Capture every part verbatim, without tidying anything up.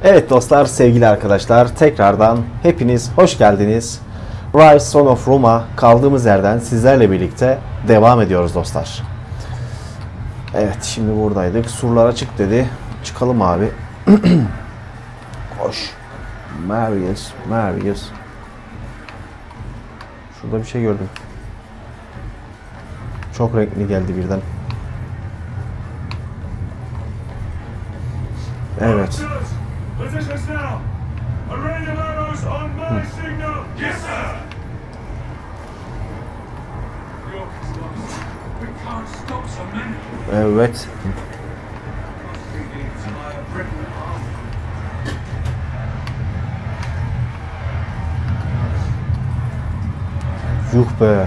Evet dostlar, sevgili arkadaşlar, tekrardan hepiniz hoş geldiniz. Rise Son of Rome'a kaldığımız yerden sizlerle birlikte devam ediyoruz dostlar. Evet, şimdi buradaydık. Surlara çık dedi. Çıkalım abi. Koş. Marius, Marius. Şurada bir şey gördüm. Çok renkli geldi birden. Evet. Evet. Yuh be.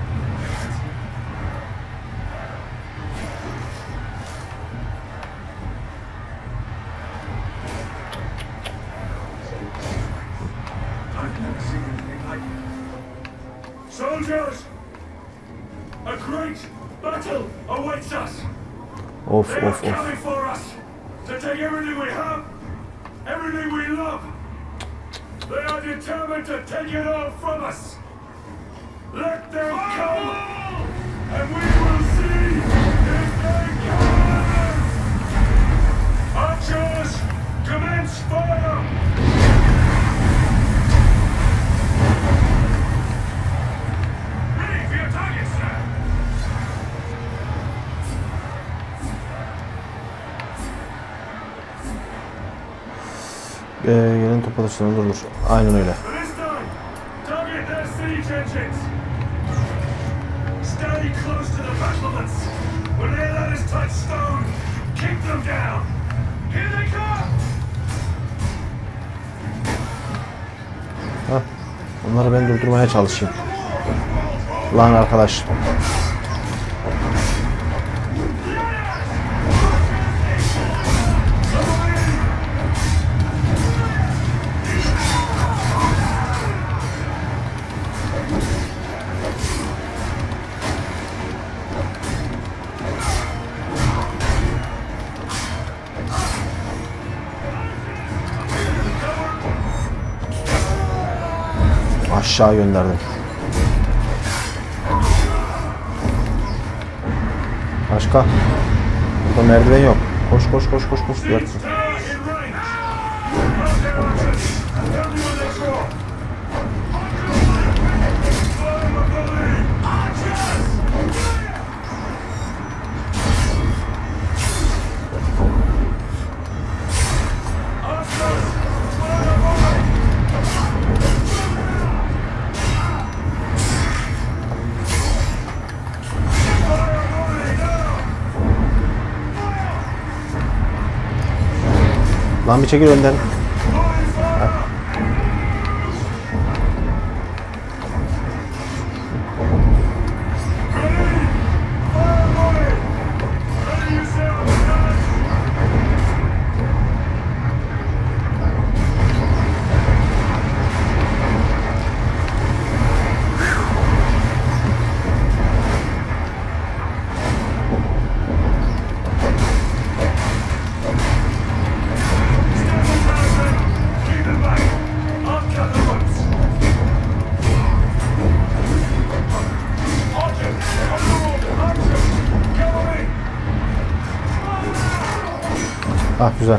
Soldiers, a great battle awaits us. Of They are of of. coming for us to take everything we have, everything we love. They are determined to take it all from us. Let them come, and we will see if they can. Archers, commence fire. Ready for your target, sir. Ee, gelen top atışlarına durdur. Aynen öyle. For this time, target their siege engines. Stay close to the battlements. When their ladders touch stone, kick them down. Here they come! Hah. Onları ben durdurmaya çalışayım. Lan arkadaş. Aşağı gönderdim. Başka? Burada merdiven yok. Koş koş koş koş koş. Yatsın. Lan bir çekil önden. Ah güzel.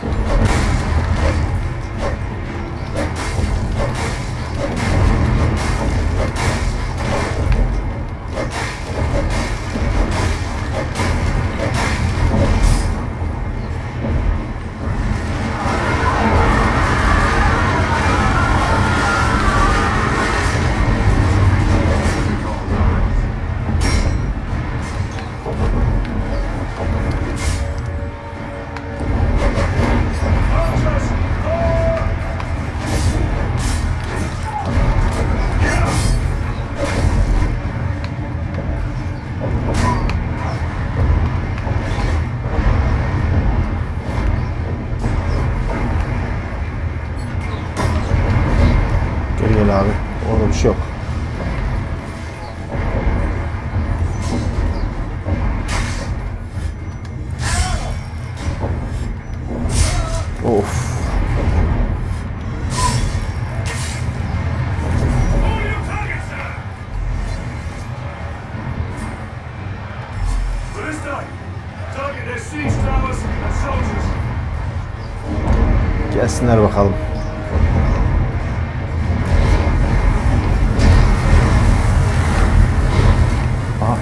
Geri gel abi. Orada bir şey yok. Of. Gelsinler bakalım. Aha.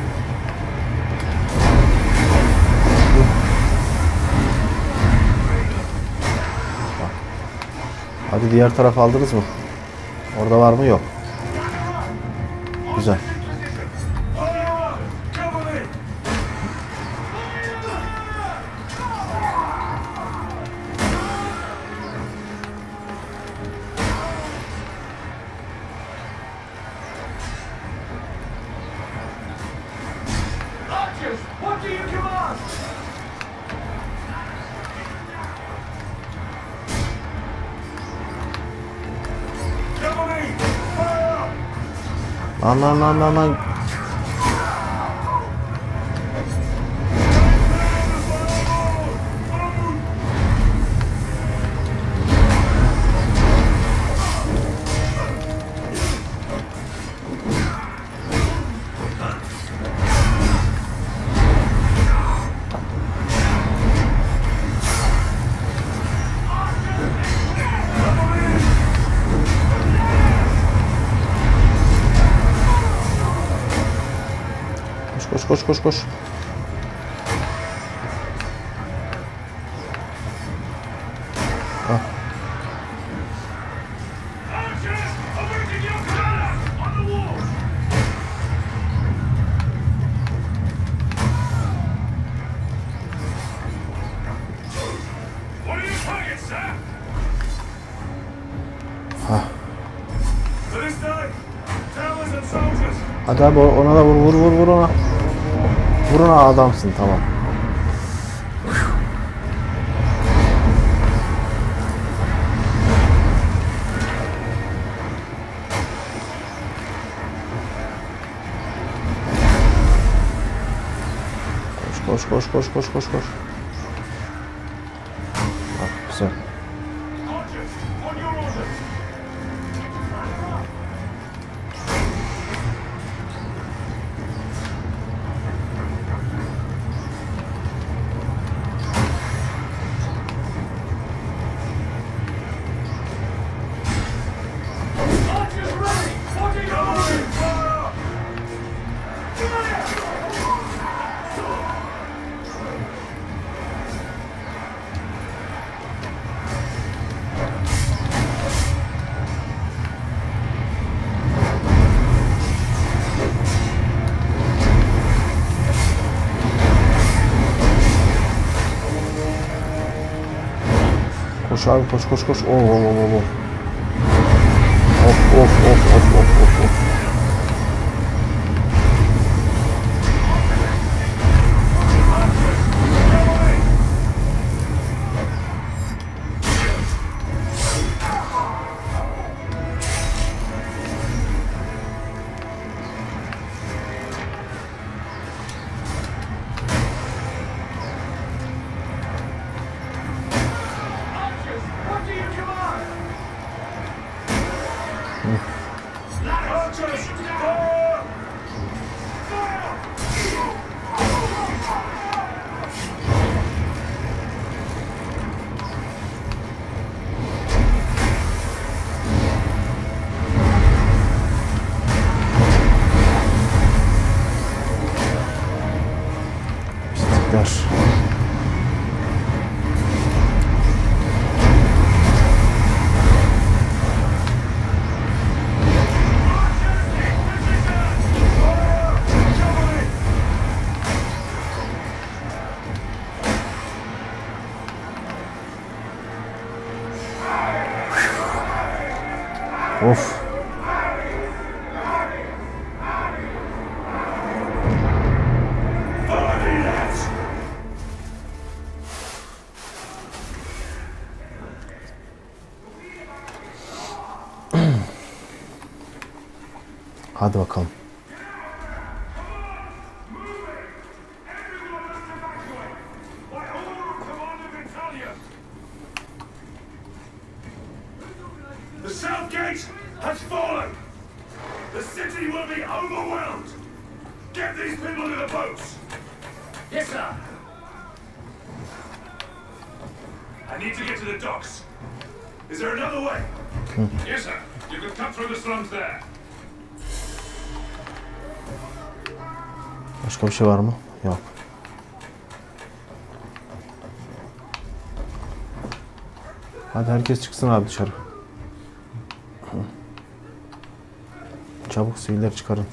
Hadi diğer taraf aldınız mı? Orada var mı? Yok. Güzel. What do you command? Cavalry, fire! Lan lan lan lan lan. Koş koş koş koş. Ah. Archers, awaken your commanders on the wall! What are your targets, sir? Ah. For this day, towers and soldiers. Hadi abi ona da vur vur vur vur ona. Vur ona, adamsın, tamam. Koş koş koş koş koş koş koş. Bak güzel. Archers, on your orders. Archers ready! Forty cavalry, fire! Koş abi koş koş koş. Oo oo oo oo. Of of of of of of of. Archers, what do you command? Archers, fire! Fire! Pislikler. Of. Hadi bakalım. The south gate has fallen. The city will be overwhelmed. Get these people to the boats. Yes, sir. I need to get to the docks. Is there another way? Yes, sir. You can cut through the slums there. Başka bir şey var mı? Yok. Hadi herkes çıksın abi dışarı. Çabuk sivilleri çıkarın.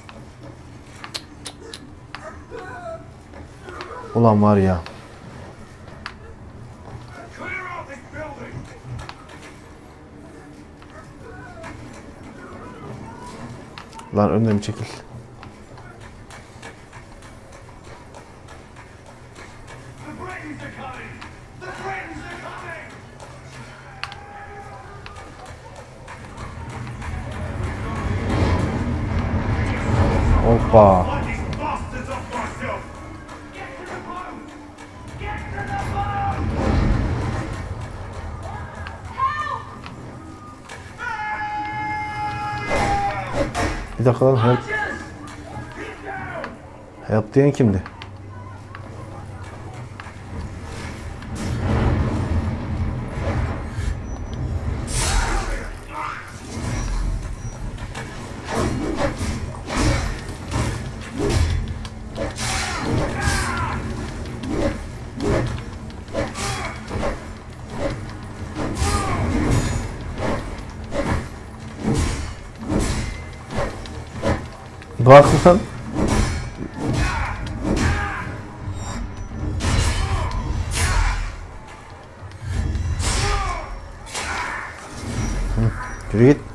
Ulan var ya. Lan önüne mi çekil? Hoppa. Bir dakika lan, help. Help diyen kimdi? Bak lan. Hı, yürü git.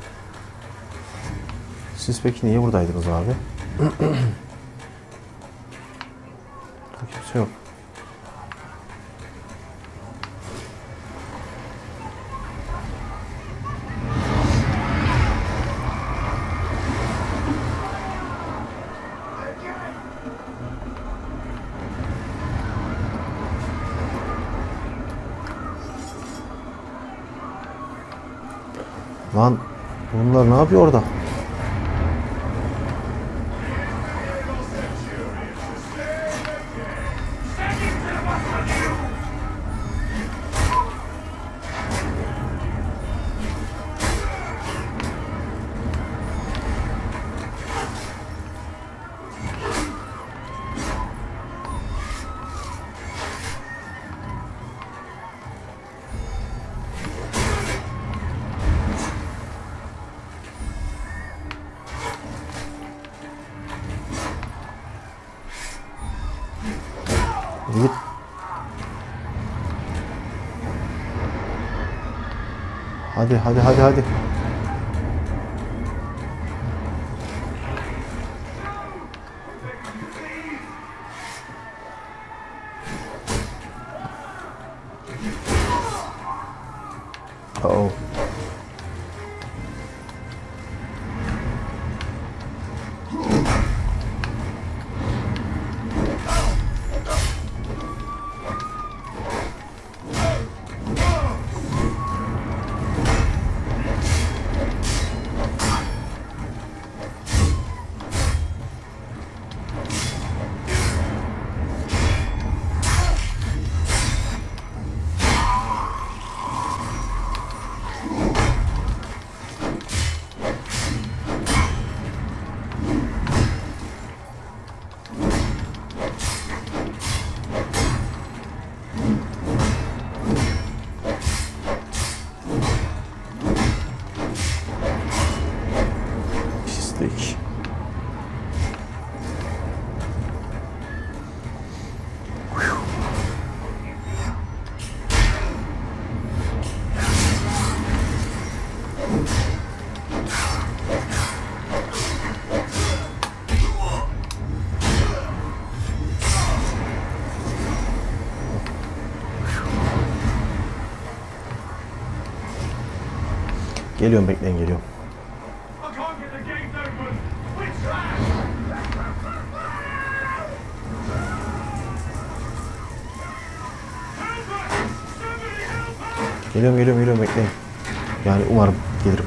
Siz peki niye buradaydınız abi? Kimse yok. Lan bunlar ne yapıyor orada? Git. Hadi hadi hadi hadi. Oh. Pislik. Geliyorum, bekleyin, geliyorum. Geliyorum, geliyorum, geliyorum, bekleyin. Yani umarım gelirim.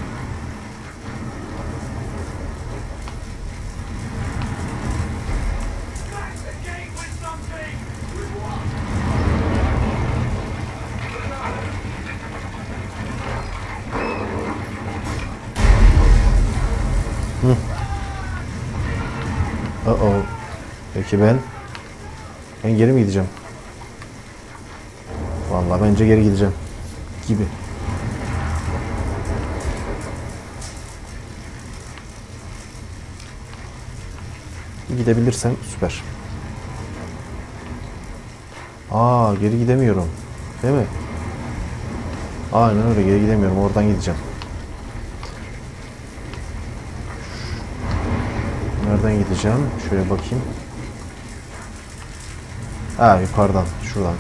Uh-oh. Peki ben? Ben geri mi gideceğim? Vallahi bence geri gideceğim. Gibi. Gidebilirsem süper. Aa, geri gidemiyorum. Değil mi? Aynen öyle, geri gidemiyorum. Oradan gideceğim. Nereden gideceğim? Şöyle bakayım. Ha, yukarıdan. Şuradan.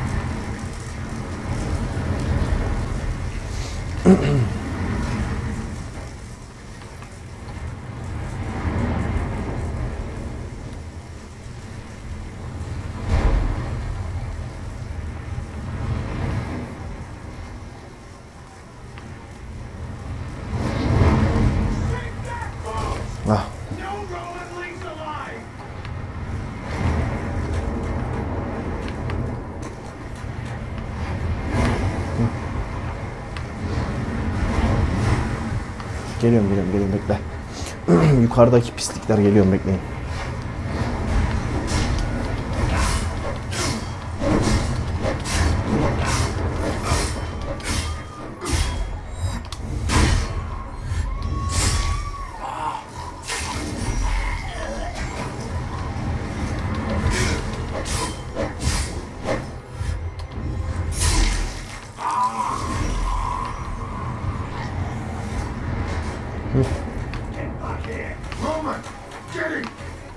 Ah. Geliyorum, geliyorum, geliyorum, bekle. Yukarıdaki pislikler geliyorum, bekleyin. Get back here! Roman! Get him!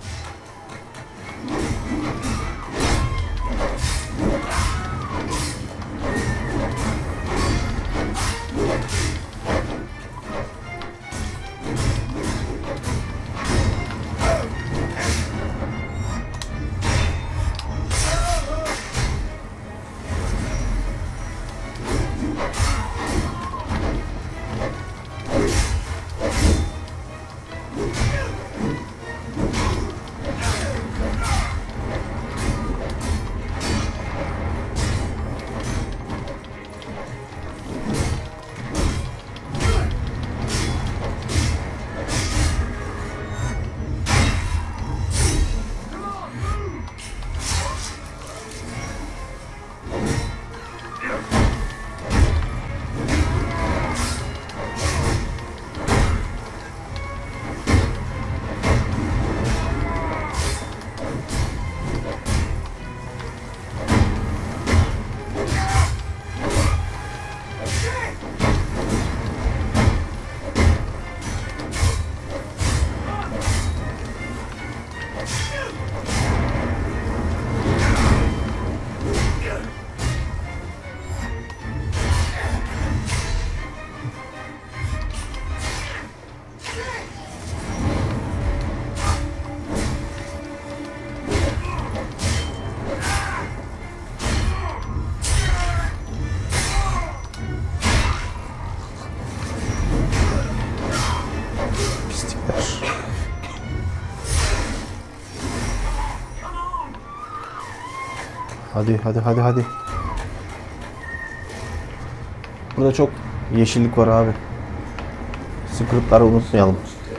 Hadi, hadi, hadi, hadi. Burada çok yeşillik var abi. Script'ları unutmayalım.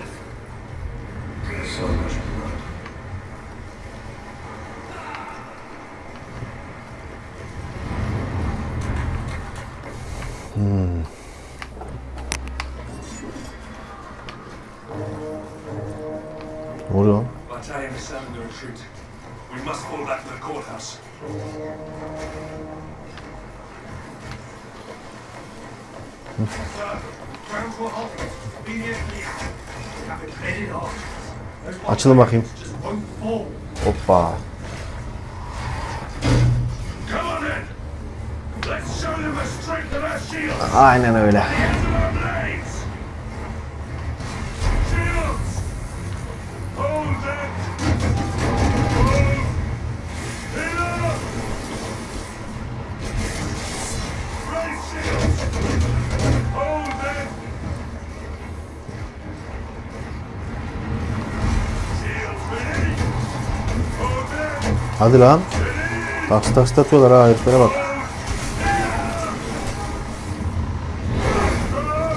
Hmm. Ne oluyor? Battalion is sounding the retreat. We must fall back to the courthouse. Sir, ground to a halt. Immediately. Have it headed off. Açılın bakayım. Just won't fall. Hoppa. Come on in. Let's show them the strength of our shields. Aynen öyle. The ends of our blades. Shields. Hold it. Hold. Hit up. Raise shields. Hold it. Shields ready. Hold it. Hadi lan. Ready. Taks taks atıyorlar ha, heriflere bak.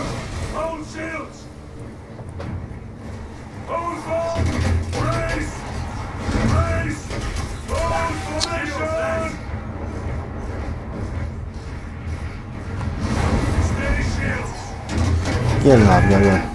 Hold shields! Hold fast! Raise! Gelin abi gel gel.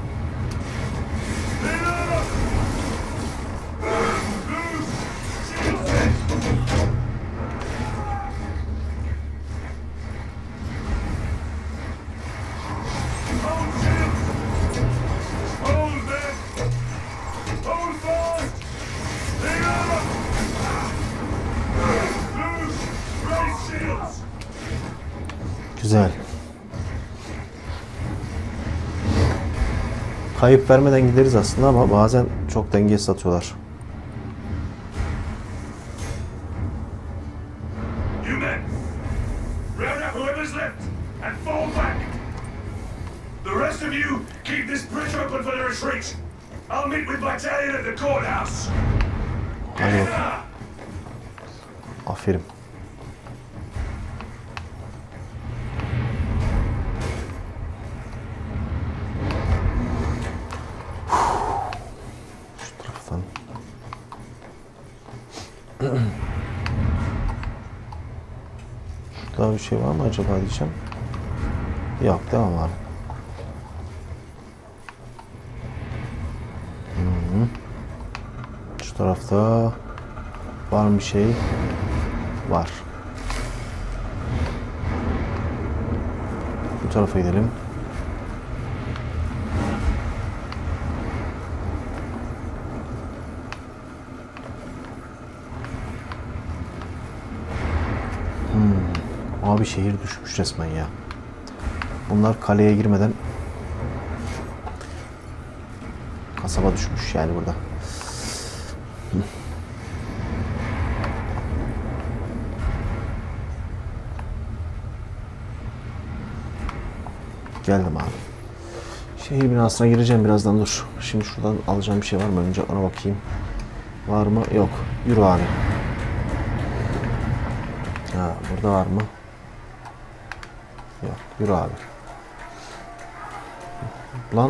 Güzel. Kayıp vermeden gideriz aslında ama bazen çok dengesiz atıyorlar. You men, round up whoever's left and fall back. The rest of you keep this bridge open for the retreat. I'll meet with battalion at the courthouse. Hadi bakalım. Aferin. Şu taraftan. Şurada bir şey var mı acaba diyeceğim. Yok, devam abi. Hı-hı. Şu tarafta var mı bir şey? Var. Bu tarafa gidelim. Hmm. Abi şehir düşmüş resmen ya. Bunlar kaleye girmeden kasaba düşmüş yani burada. Hı. Geldim abi. Şehir binasına gireceğim birazdan, dur. Şimdi şuradan alacağım bir şey var mı? Önce ona bakayım. Var mı? Yok. Yürü abi. Ha, burada var mı? Yok. Yürü abi. Lan.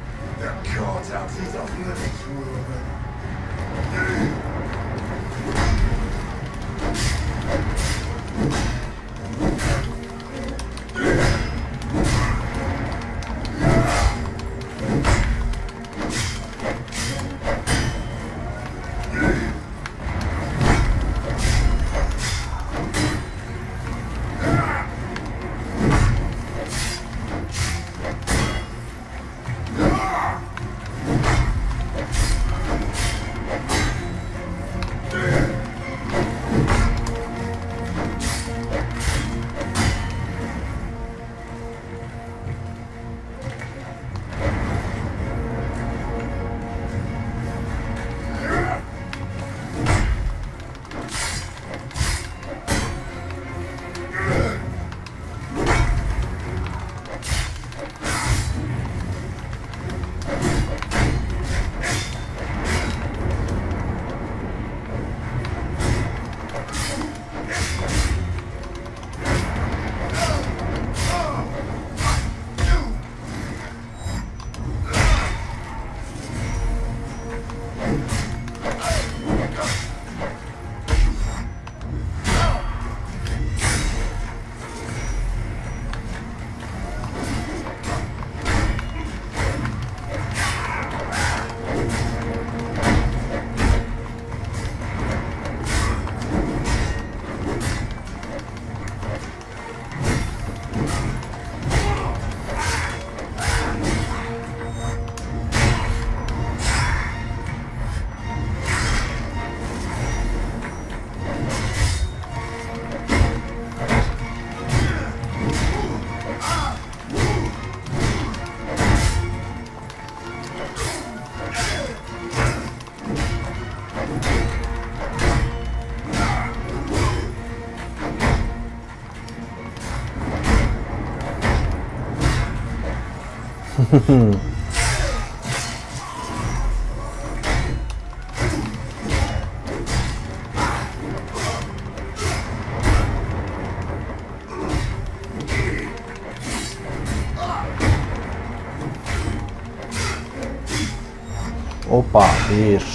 Hoppa. Bir.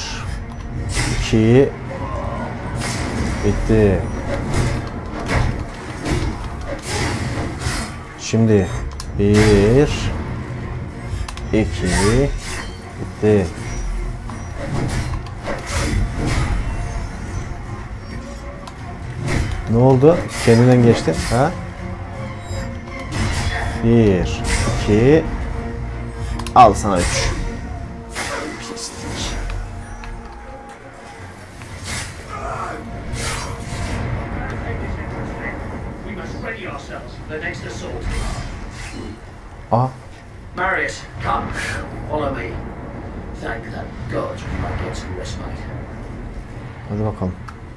İki. Bitti. Şimdi. Bir. iki. Bitti. Ne oldu? Kendinden geçti. Ha? Bir, iki. Al sana üç. Pislik. Aha. Marius, come. Follow me. Thank that God we might get some respite. Hadi bakalım.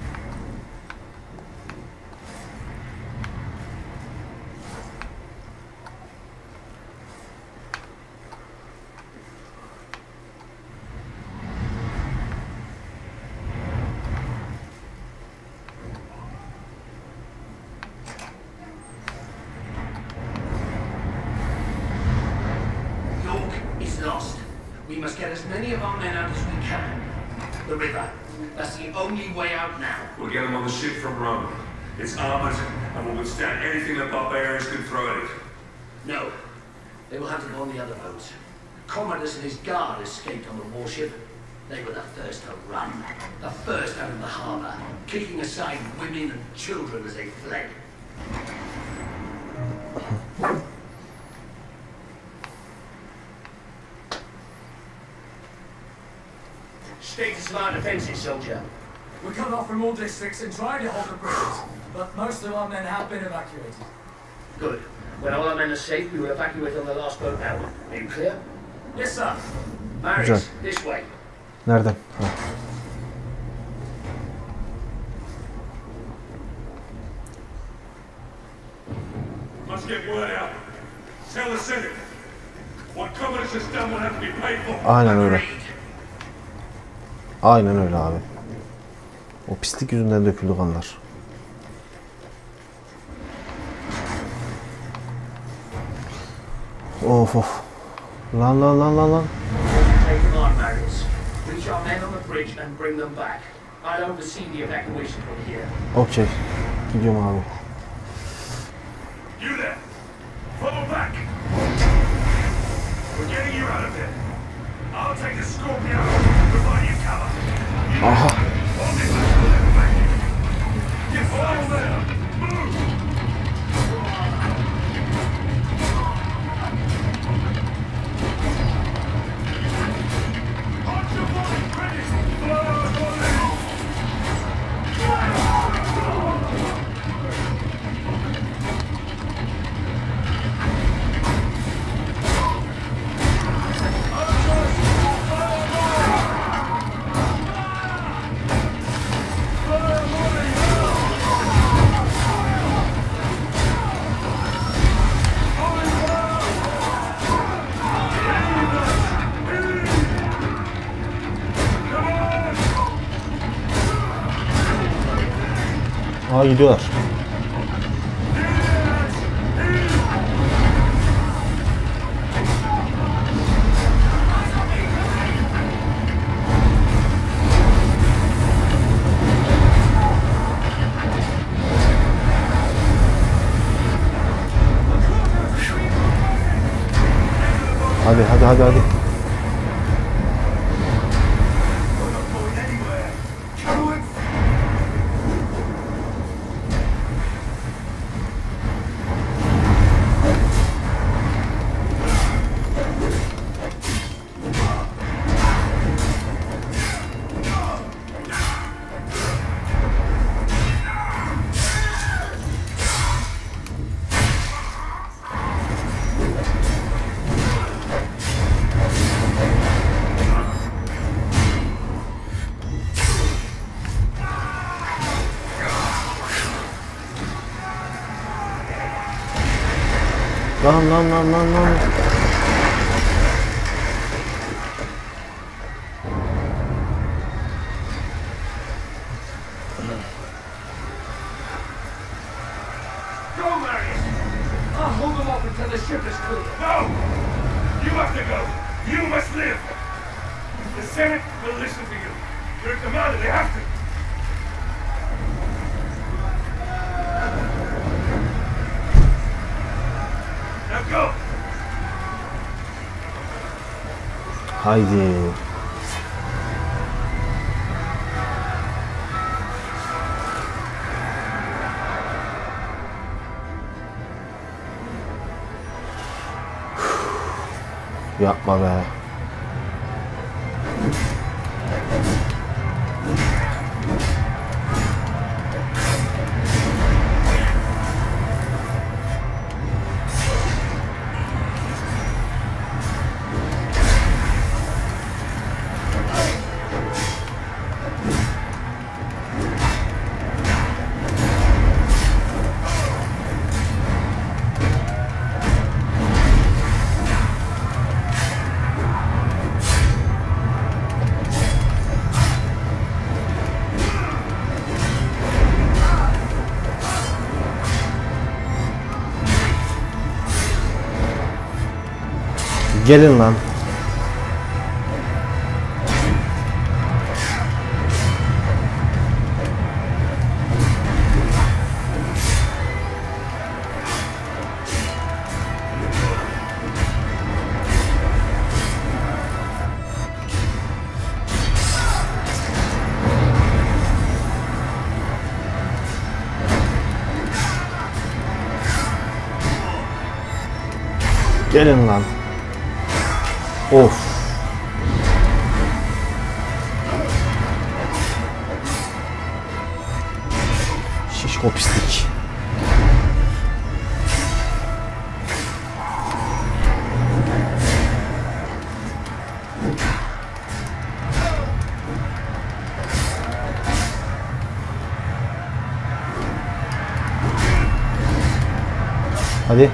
Lost. We must get as many of our men out as we can. The river. That's the only way out now. We'll get them on the ship from Rome. It's armored and will withstand anything the barbarians can throw at it. No. They will hunt it on the other boats. Commodus and his guard escaped on the warship. They were the first to run. The first out of the harbor, kicking aside women and children as they fled. Status of our defences, soldier. We're cut off from all districts and trying to hold the bridges, but most of our men have been evacuated. Good. When all our men are safe, we will evacuate on the last boat out. Are you clear? Yes, sir. Marius, Güzel. this way. Nereden? Ha. Must get word out. Tell the Senate. What Commodus has done will have to be paid for. Aynen öyle. Agreed. Aynen öyle abi. O pislik yüzünden döküldü kanlar. Of of. Lan lan lan lan lan. Take them on, Marius. Reach our men on the bridge and bring them back. I'll oversee the evacuation from here. Okey. Gidiyorum abi. You there. Follow back. We're getting you out of here. I'll take the Scorpio. Provide you cover. You Aha. hold it back. Get follow there. Move. Hold your body ready. Follow the Aa gidiyorlar. Hadi hadi hadi hadi. Lan lan lan lan lan. Go, Marius. I'll hold them off until the ship is clear. No! You have to go. You must live. The Senate will listen to you. You're a commander. They have to. Now go. Haydi. Yapma be. Gelin lan. Gelin lan. Of. Şişko pislik. Hadi.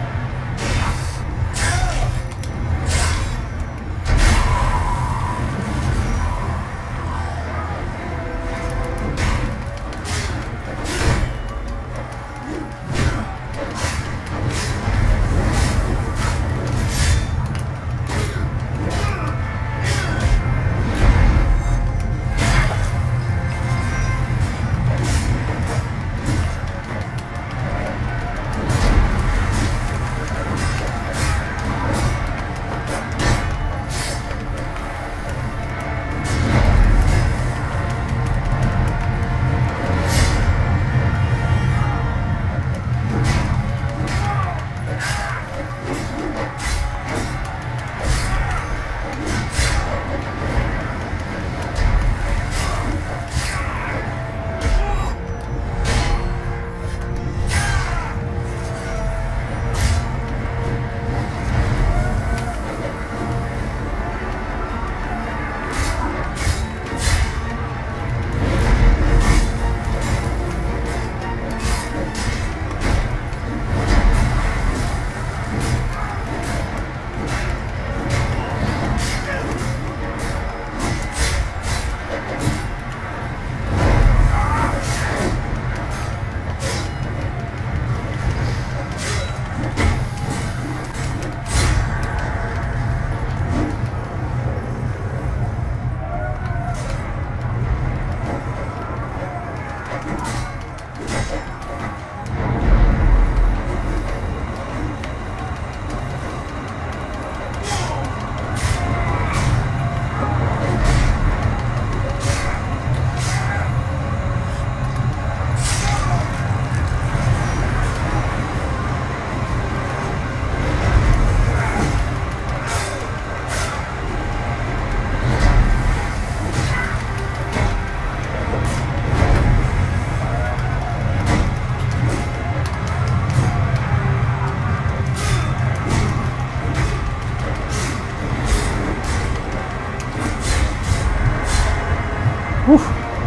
Uf.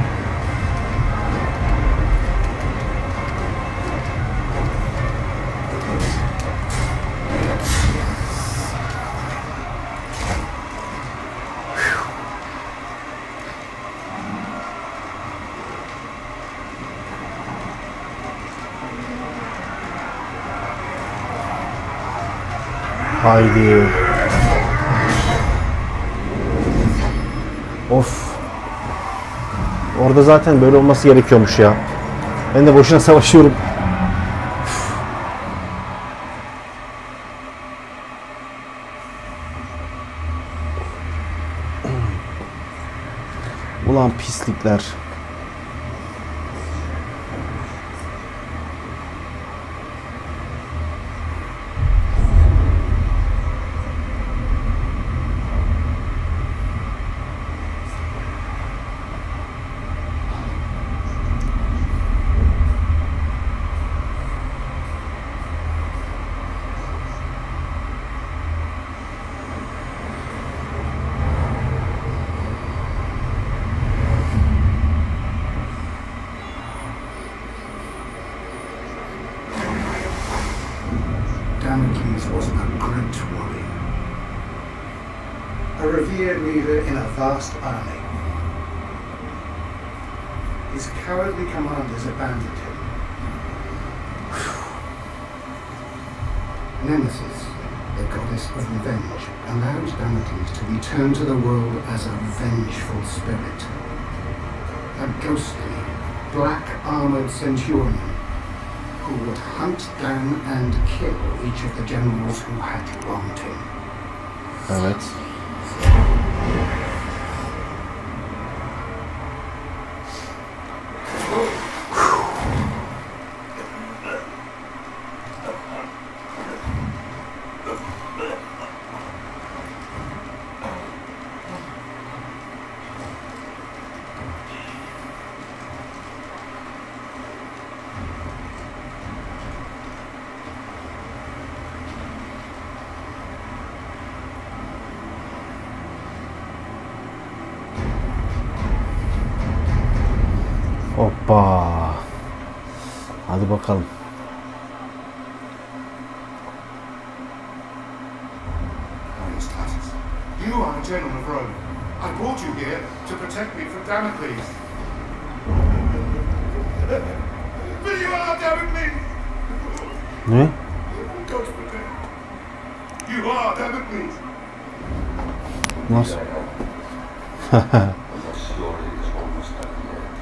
Haydi. Of. Orada zaten böyle olması gerekiyormuş ya. Ben de boşuna savaşıyorum. Ulan pislikler. Damocles was a great warrior, a revered leader in a vast army. His cowardly commanders abandoned him. Nemesis, the goddess of revenge, allowed Damocles to return to the world as a vengeful spirit. A ghostly, black-armored centurion who would hunt down and kill each of the generals who had wronged him. Evet. Hoppa. Hadi bakalım. You are a gentleman of Rome. I brought you here to protect me from Damocles. But you are Damocles! Ne? God protect. You are Damocles! Nasıl? Story is almost at the end.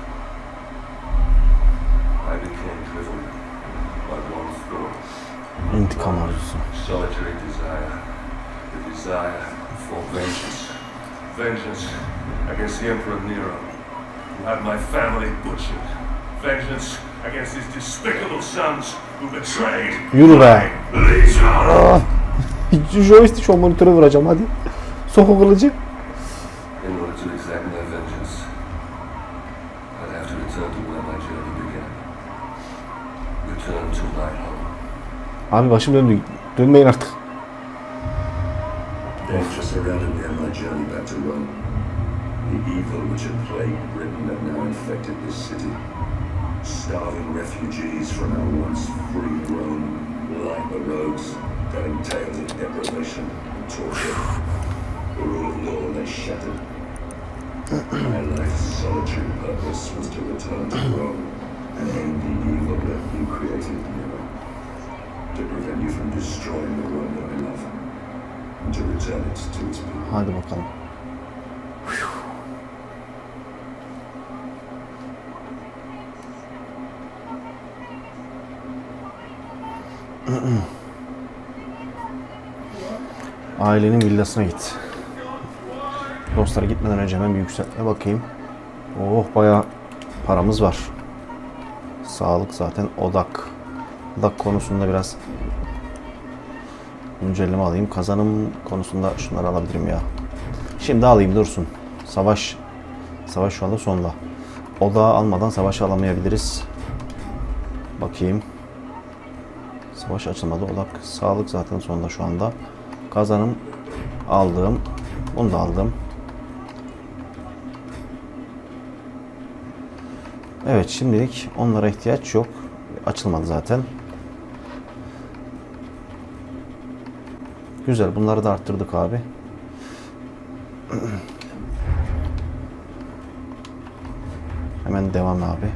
I became driven by one thought. İntikam arzusu. Solitary desire. The desire for vengeance. Vengeance against the Emperor Nero, who had my family butchered. Vengeance against his despicable sons who betrayed Yürü be. my legion. Joystick şu monitöre vuracağım hadi. Sok o kılıcı. In order to exact my vengeance, I'd have to return to where my journey began. Return to my home. Abi başım döndü. Dönmeyin artık. Danger surrounded me on my journey back to Rome. The evil which had plagued Britain had now infected this city. Starving refugees from our once free Rome lined the roads, telling tales of deprivation and torture. The rule of law lay shattered. My life's solitary purpose was to return to Rome and end the evil that you created, Nero. To prevent you from destroying the Rome that I love. And to return it to its people. Hadi bakalım. Ailenin villasına git. Dostlara gitmeden önce hemen bir yükseltme bakayım. Oh bayağı paramız var. Sağlık zaten odak. Odak konusunda biraz güncelleme alayım. Kazanım konusunda şunları alabilirim ya. Şimdi alayım dursun. Savaş Savaş şu anda sonda. Odağı almadan savaş alamayabiliriz. Bakayım. Savaş açılmadı. Odak. Sağlık zaten sonda şu anda. Kazanım aldım. Bunu da aldım. Evet şimdilik onlara ihtiyaç yok. Açılmadı zaten. Güzel. Bunları da arttırdık abi. Hemen devam abi.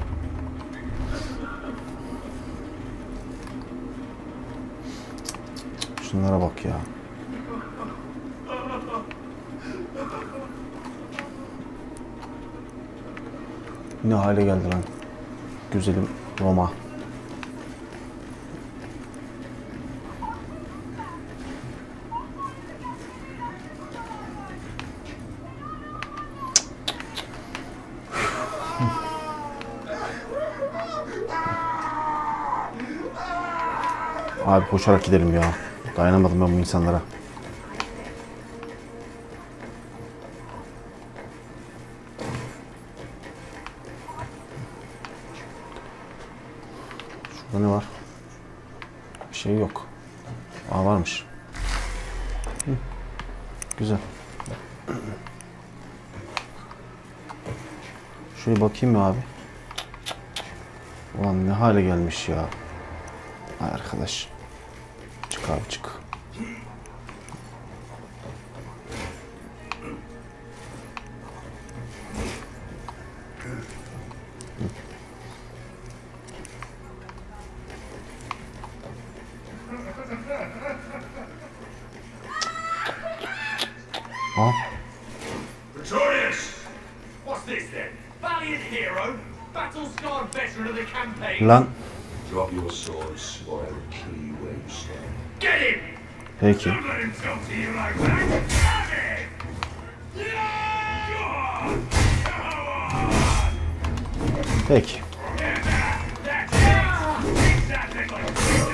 Şunlara bak ya. Ne hale geldi lan. Güzelim Roma. Abi koşarak gidelim ya. Dayanamadım ben bu insanlara. Şurada ne var? Bir şey yok. Aa varmış. Hı. Güzel. Şuraya bakayım mı abi? Ulan ne hale gelmiş ya. Ay arkadaş. Çık abi çık. Ha? Pretorius! What's this then? Valiant hero? Battle-scarred veteran of the campaign? Lan. Drop your swords, or I will kill you where you stand. Get him! Peki. Don't let him talk to you like that! Have him! Yeah! Go on! Come on! Peki. That's it! Exactly like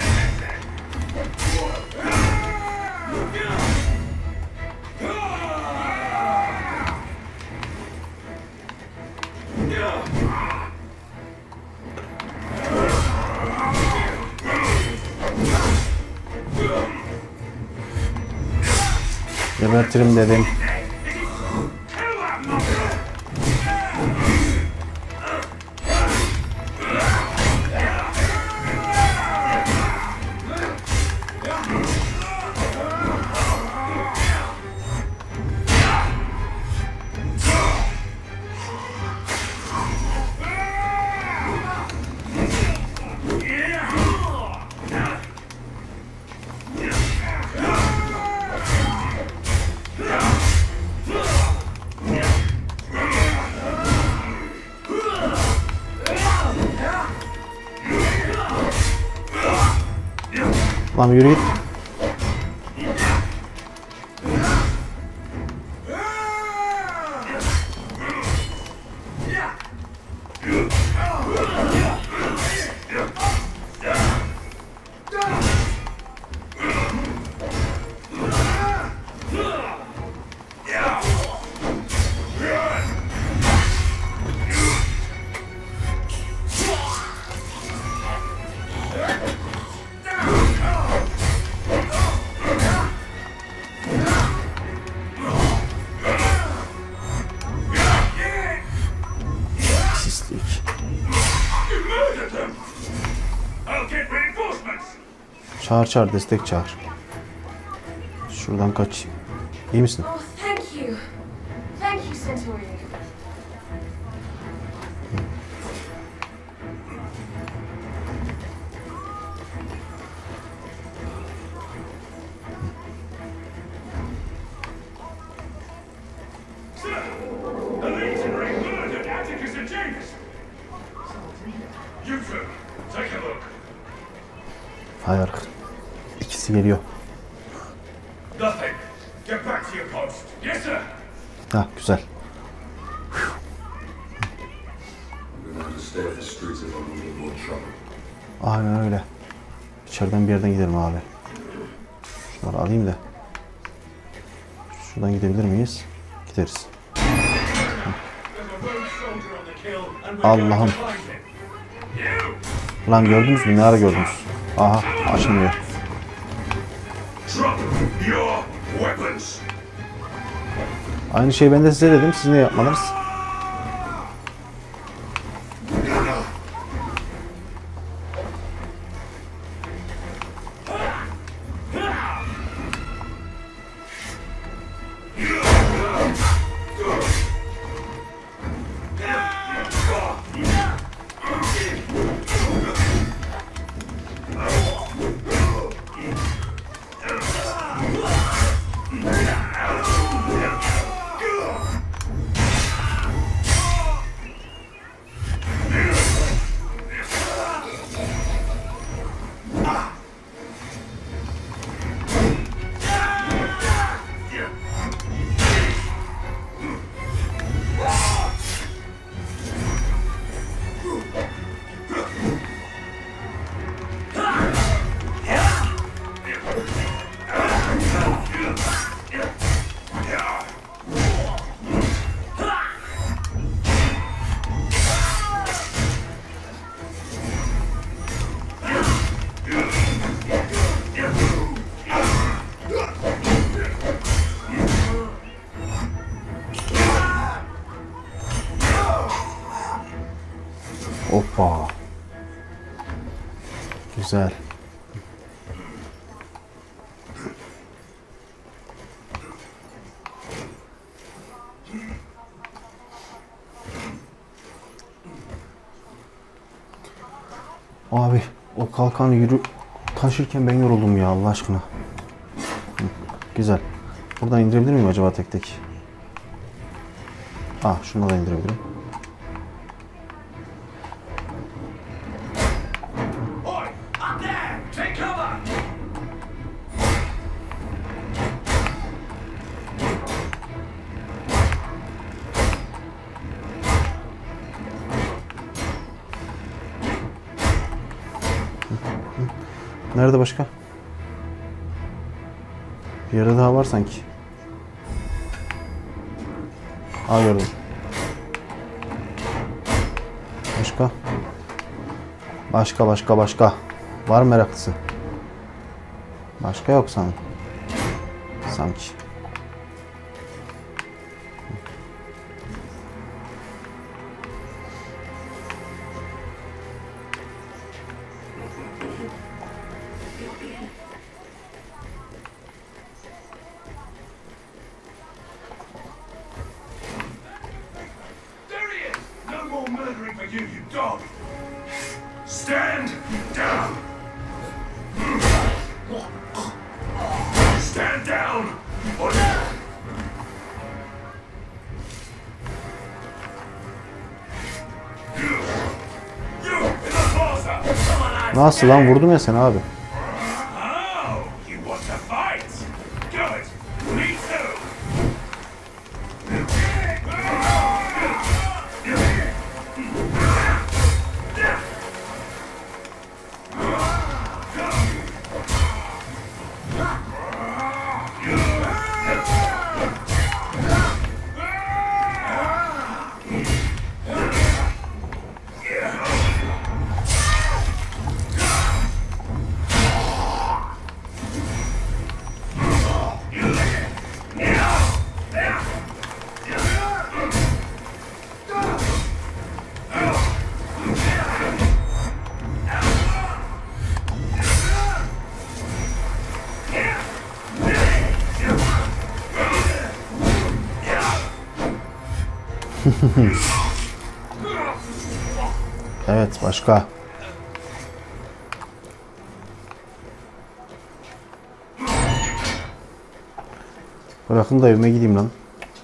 Gebertirim dedim. Lan yürü git. Çağır çağır, destek çağır. Şuradan kaçayım. İyi misin? Oh, thank you. Thank you, Centurion. The legionary murdered Atticus and Janus! You two, take a look. Hayır. İkisi geliyor. Nothing. Get back to your post. Yes, sir. Ha güzel. We're going to have to stay off the streets if I'm going to get more trouble. Aynen öyle. İçeriden bir yerden gidelim abi. Şunları alayım da. Şuradan gidebilir miyiz? Gideriz. Allah'ım. Lan gördünüz mü? Ne ara gördünüz? Aha açılmıyor. Aynı şeyi ben de size dedim. Siz ne yapmadınız? Hoppa. Güzel. Abi o kalkanı yürü taşırken ben yoruldum ya Allah aşkına. Hı, güzel. Buradan indirebilir miyim acaba tek tek? Ah, şunu da indirebilirim. Nerede başka? Bir yere daha var sanki. Aa, gördüm. Başka? Başka başka başka. Var mı meraklısı? Başka yok sanki. Sanki. You, you dog! Stand down! Stand down! Or... You! You in the plaza! Nasıl lan, vurdum ya seni abi. Oh, you want to fight? Good! Me too! Evet, başka. Bırakın da evime gideyim lan.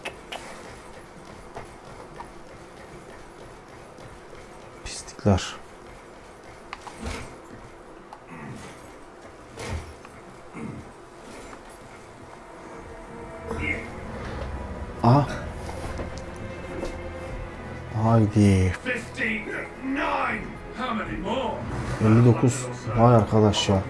Pislikler. Aha. Haydi. elli dokuz. Vay arkadaş ya.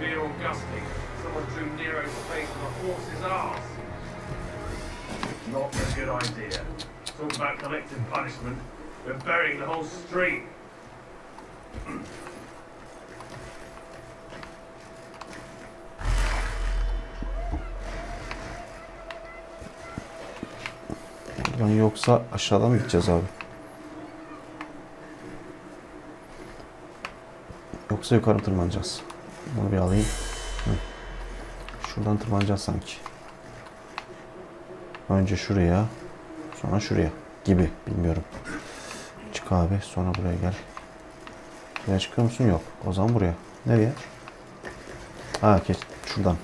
Buradan yoksa aşağıdan mı gideceğiz abi? Yoksa yukarı tırmanacağız. Bunu bir alayım. Hı. Şuradan tırmanacağız sanki. Önce şuraya, sonra şuraya gibi, bilmiyorum. Çık abi, sonra buraya gel. Buraya çıkıyor musun? Yok. O zaman buraya. Nereye? Ha, geç şuradan.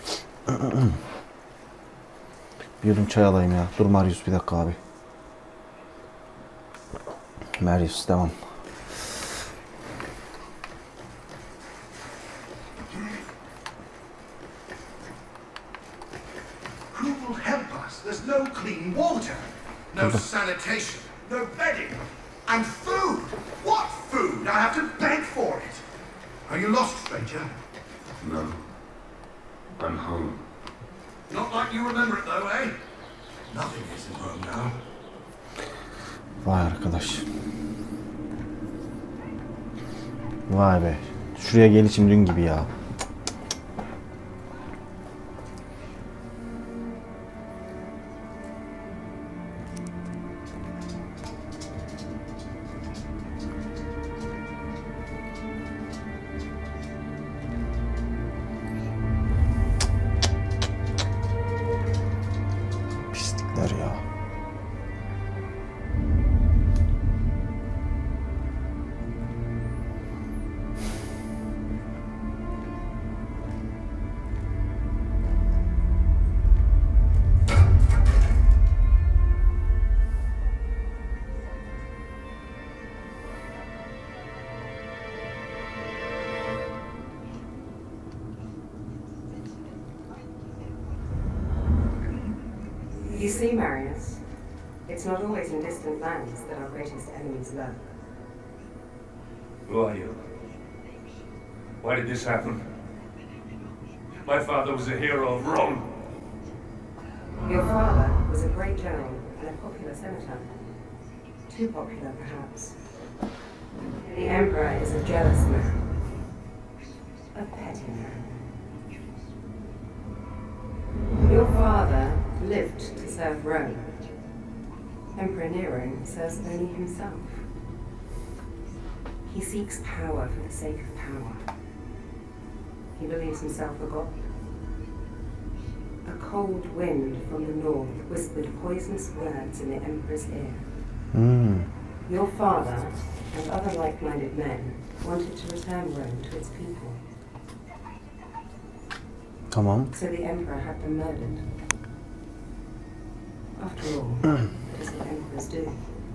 Bir yudum çay alayım ya. Dur Marius, bir dakika abi. Marius, devam. There's no clean water, no sanitation, no bedding, and food. What food? I have to beg for it. Are you lost, stranger? No. I'm home. Not like you remember it though, eh? Nothing is in home now. Vay arkadaş. Vay be. Şuraya gelişim dün gibi ya. Yeter ya. You see, Marius, it's not always in distant lands that our greatest enemies lurk. Who are you? Why did this happen? My father was a hero of Rome. Your father was a great general and a popular senator. Too popular, perhaps. The Emperor is a jealous man. A petty man. Your father lived to serve Rome. Emperor Nero serves only himself. He seeks power for the sake of power. He believes himself a god. A cold wind from the north whispered poisonous words in the Emperor's ear. Hmm. Your father and other like-minded men wanted to return Rome to its people. Tamam. So the Emperor had them murdered. After all, that is what emperors do.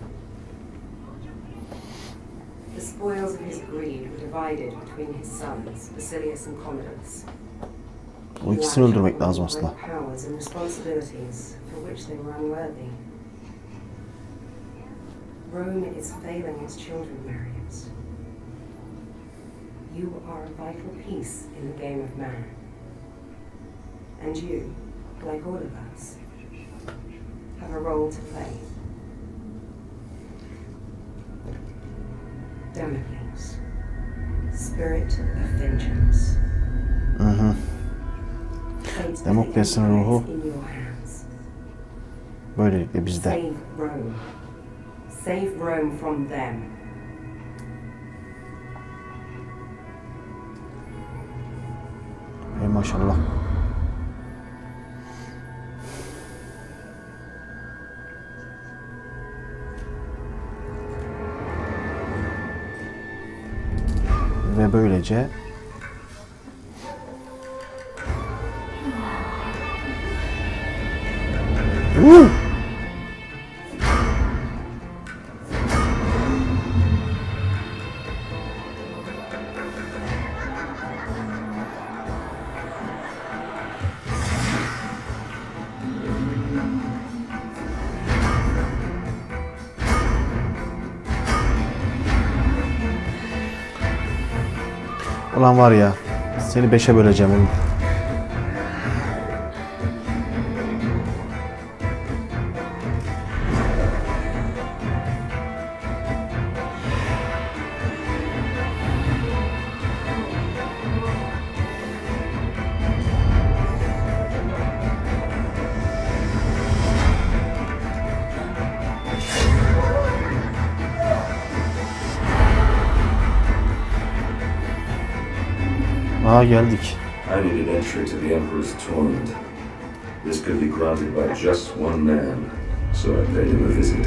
The spoils of his greed were divided between his sons, Basilius and Commodus. O ikisini öldürmek lazım aslında. Powers and responsibilities for which they were unworthy. Rome is failing its children, Marius. You are a vital piece in the game of man. And you, like all of us, have a role to play. Damocles, spirit of vengeance. Hı-hı. Demokles'in ruhu böylelikle bizde. Save Rome. Save Rome from them. Ey maşallah. Ve böylece Woo! Ulan var ya, seni beşe böleceğim oğlum. Aa, geldik. I needed entry to the Emperor's tournament. This could be granted by just one man, so I paid him a visit.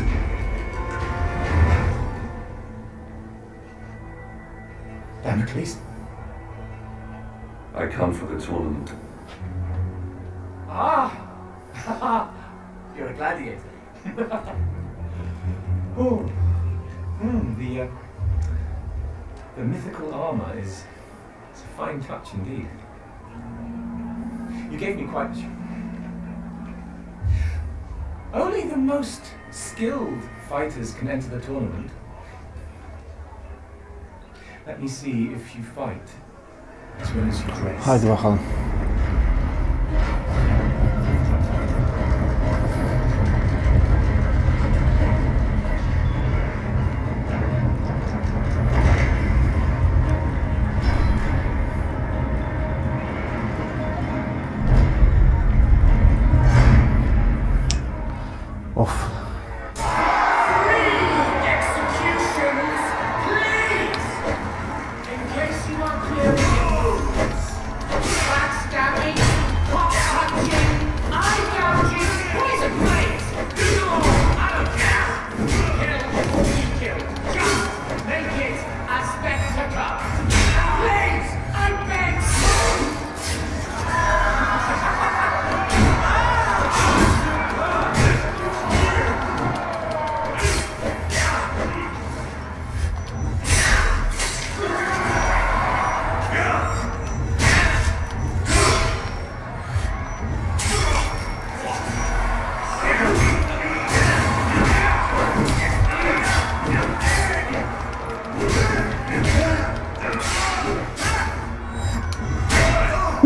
Damocles? I come for the tournament. Ah! You're a gladiator. Oh. Hmm, the, uh, the mythical armor is it's a fine touch indeed. You gave me quite the... Only the most skilled fighters can enter the tournament. Let me see if you fight as well as you dress. Haydi bakalım. Of.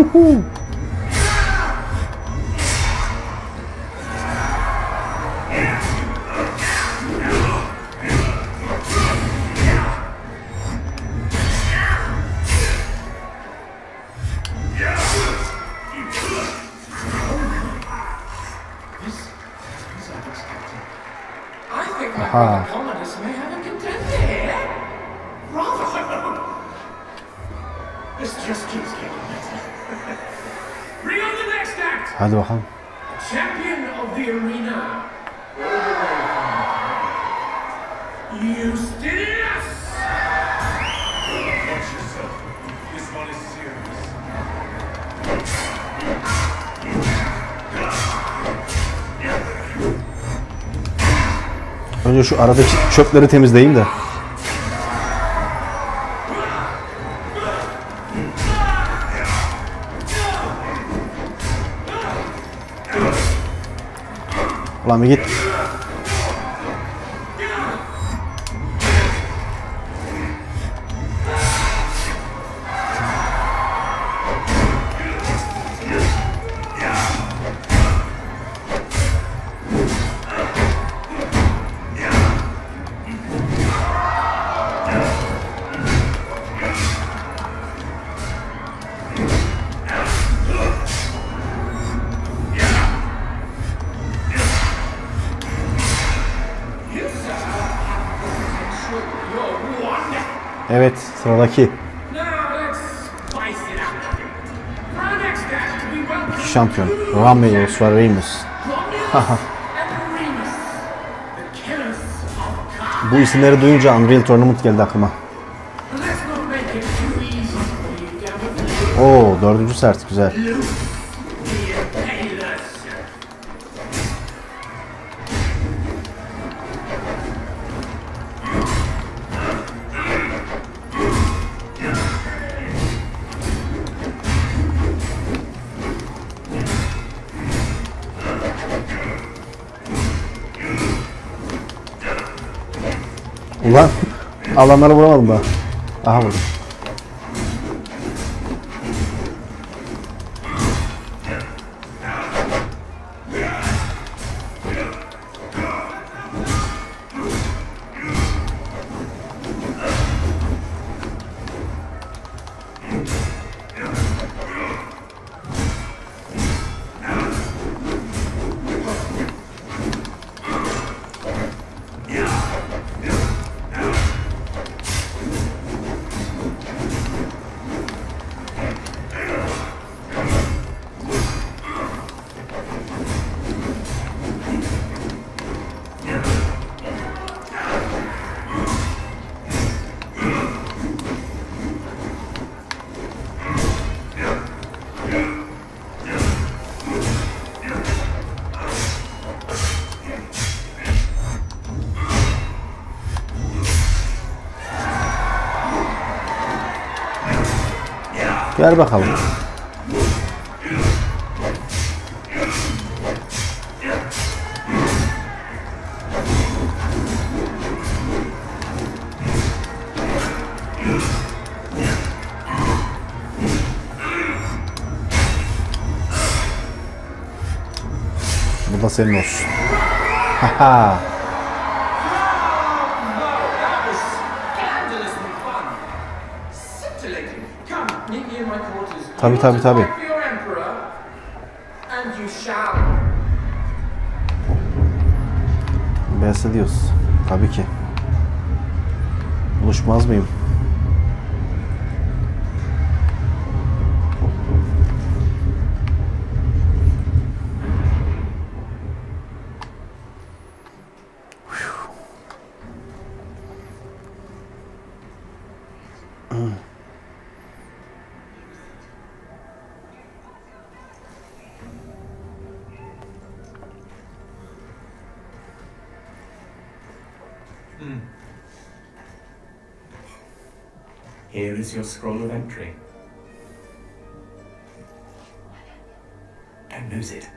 Uhu. Aha. Hadi bakalım. Champion of the arena. Eustace! Watch yourself. This one is serious. Önce şu aradaki çöpleri temizleyeyim de. Ulan bir git. Evet, sıradaki iki şampiyon Romulus ve Remus. Bu isimleri duyunca Unreal Tournament geldi aklıma. Oo, dördüncü sert, güzel. Ulan alanları vuramadım daha. Aha vurdum. Gel bakalım. Bu da senin olsun. Haha. Tabi tabi tabi. Bahsediyoruz. Tabii ki. Buluşmaz mıyım? Here is your scroll of entry. Don't lose it.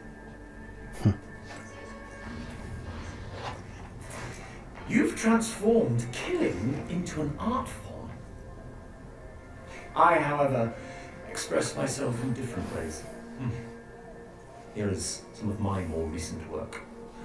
You've transformed killing into an art form. I, however, express myself in different ways. Here is some of my more recent work.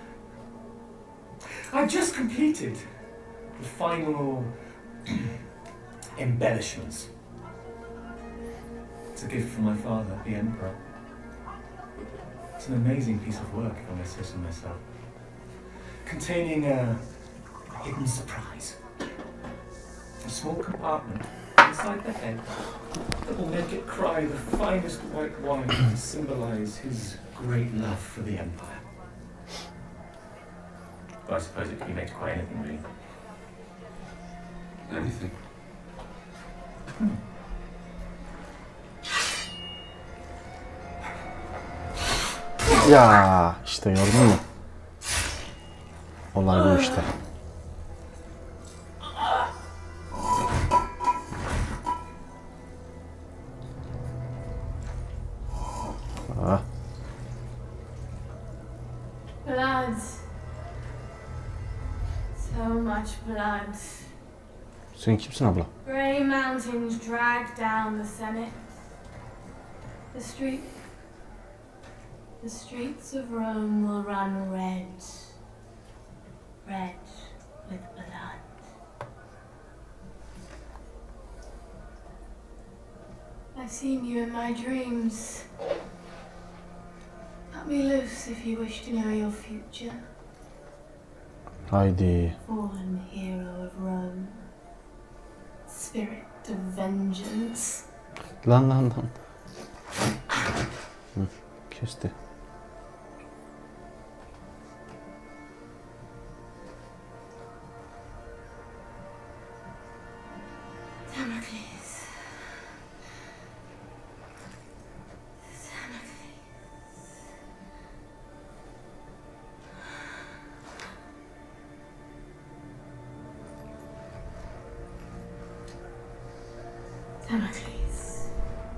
I've just completed the final embellishments. It's a gift from my father, the Emperor. It's an amazing piece of work, if I may say so myself. Containing a hidden surprise. A small compartment inside the head that will make it cry the finest white wine to symbolize his great love for the Empire. But I suppose it can be made to quite anything, really. Anything. Hmm. Ya işte gördün mü? Olay bu işte. Ah. Blood. So much blood. Sen kimsin abla? Grey mountains drag down the Senate. The street. The streets of Rome will run red. Red with blood. I've seen you in my dreams. Cut me loose if you wish to know your future. Haydi. Fallen hero of Rome. Spirit of vengeance. Lan lan lan. Hı, kesti. Damocles. Damocles.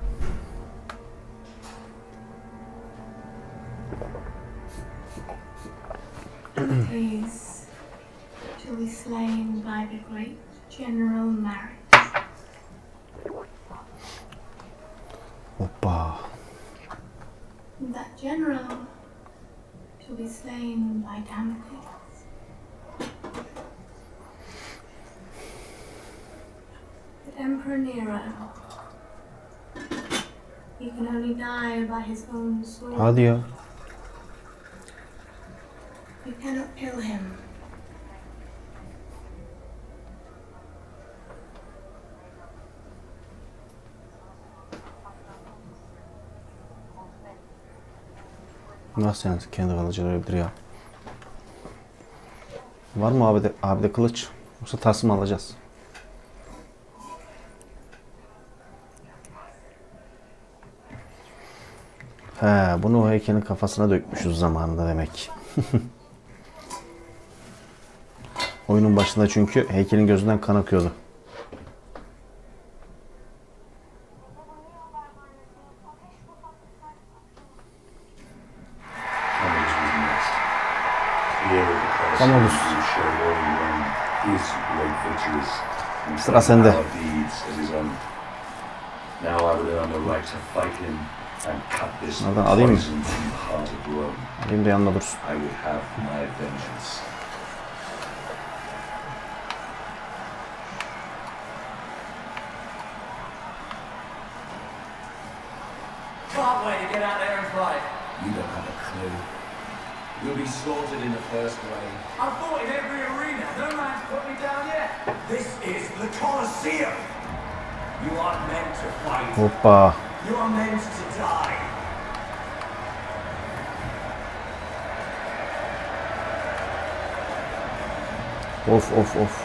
Damocles shall be slain by the great general Marius. Hoppa. That general shall be slain by Damocles. But Emperor Nero, he can only die by his own sword. Hadi ya. You cannot kill him. Nasıl yani kendi kalıcı ölebilir ya? Var mı abi de, abi de kılıç? Yoksa tas mı alacağız? He, bunu o heykelin kafasına dökmüşüz zamanında demek. Oyunun başında çünkü heykelin gözünden kan akıyordu. Tamamız. Sıra sende. Nereden alayım mı? Alayım da yanına dursun. Can't wait to get out there and fight. You don't have a clue. You'll be slaughtered in the first wave. I've fought in every arena. No man's put me down yet. This is the Colosseum. You aren't meant to fight. Hoppa. You are meant to die. Of of of.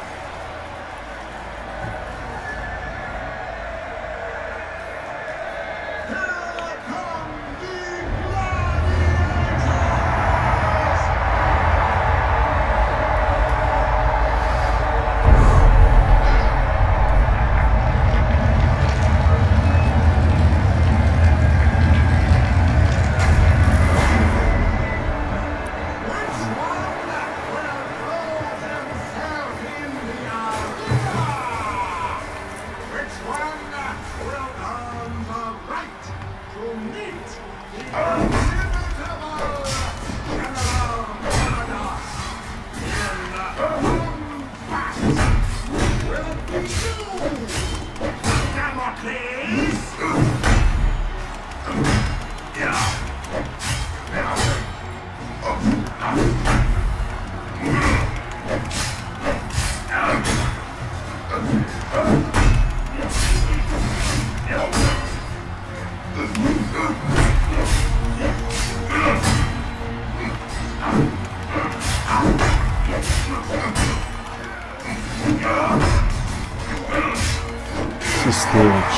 Pislik.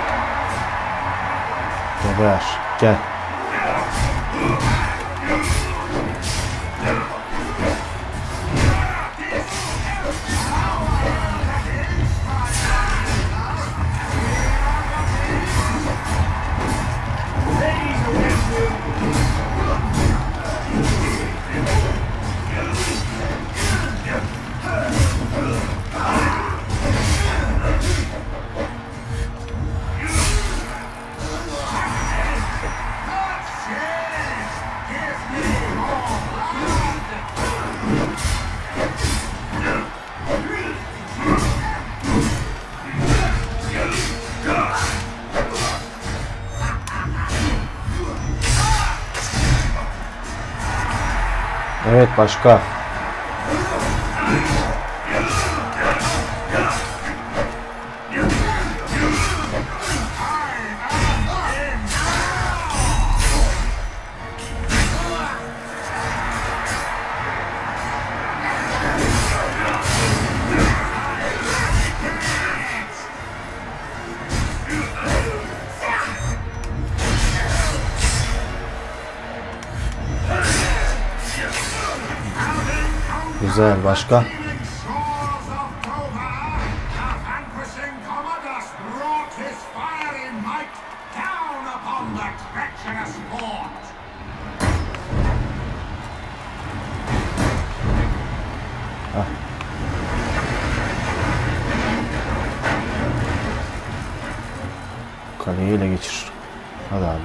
Geber. Gel. Evet, başka. Güzel, başka. Kaleyi ele geçir. Hadi abi.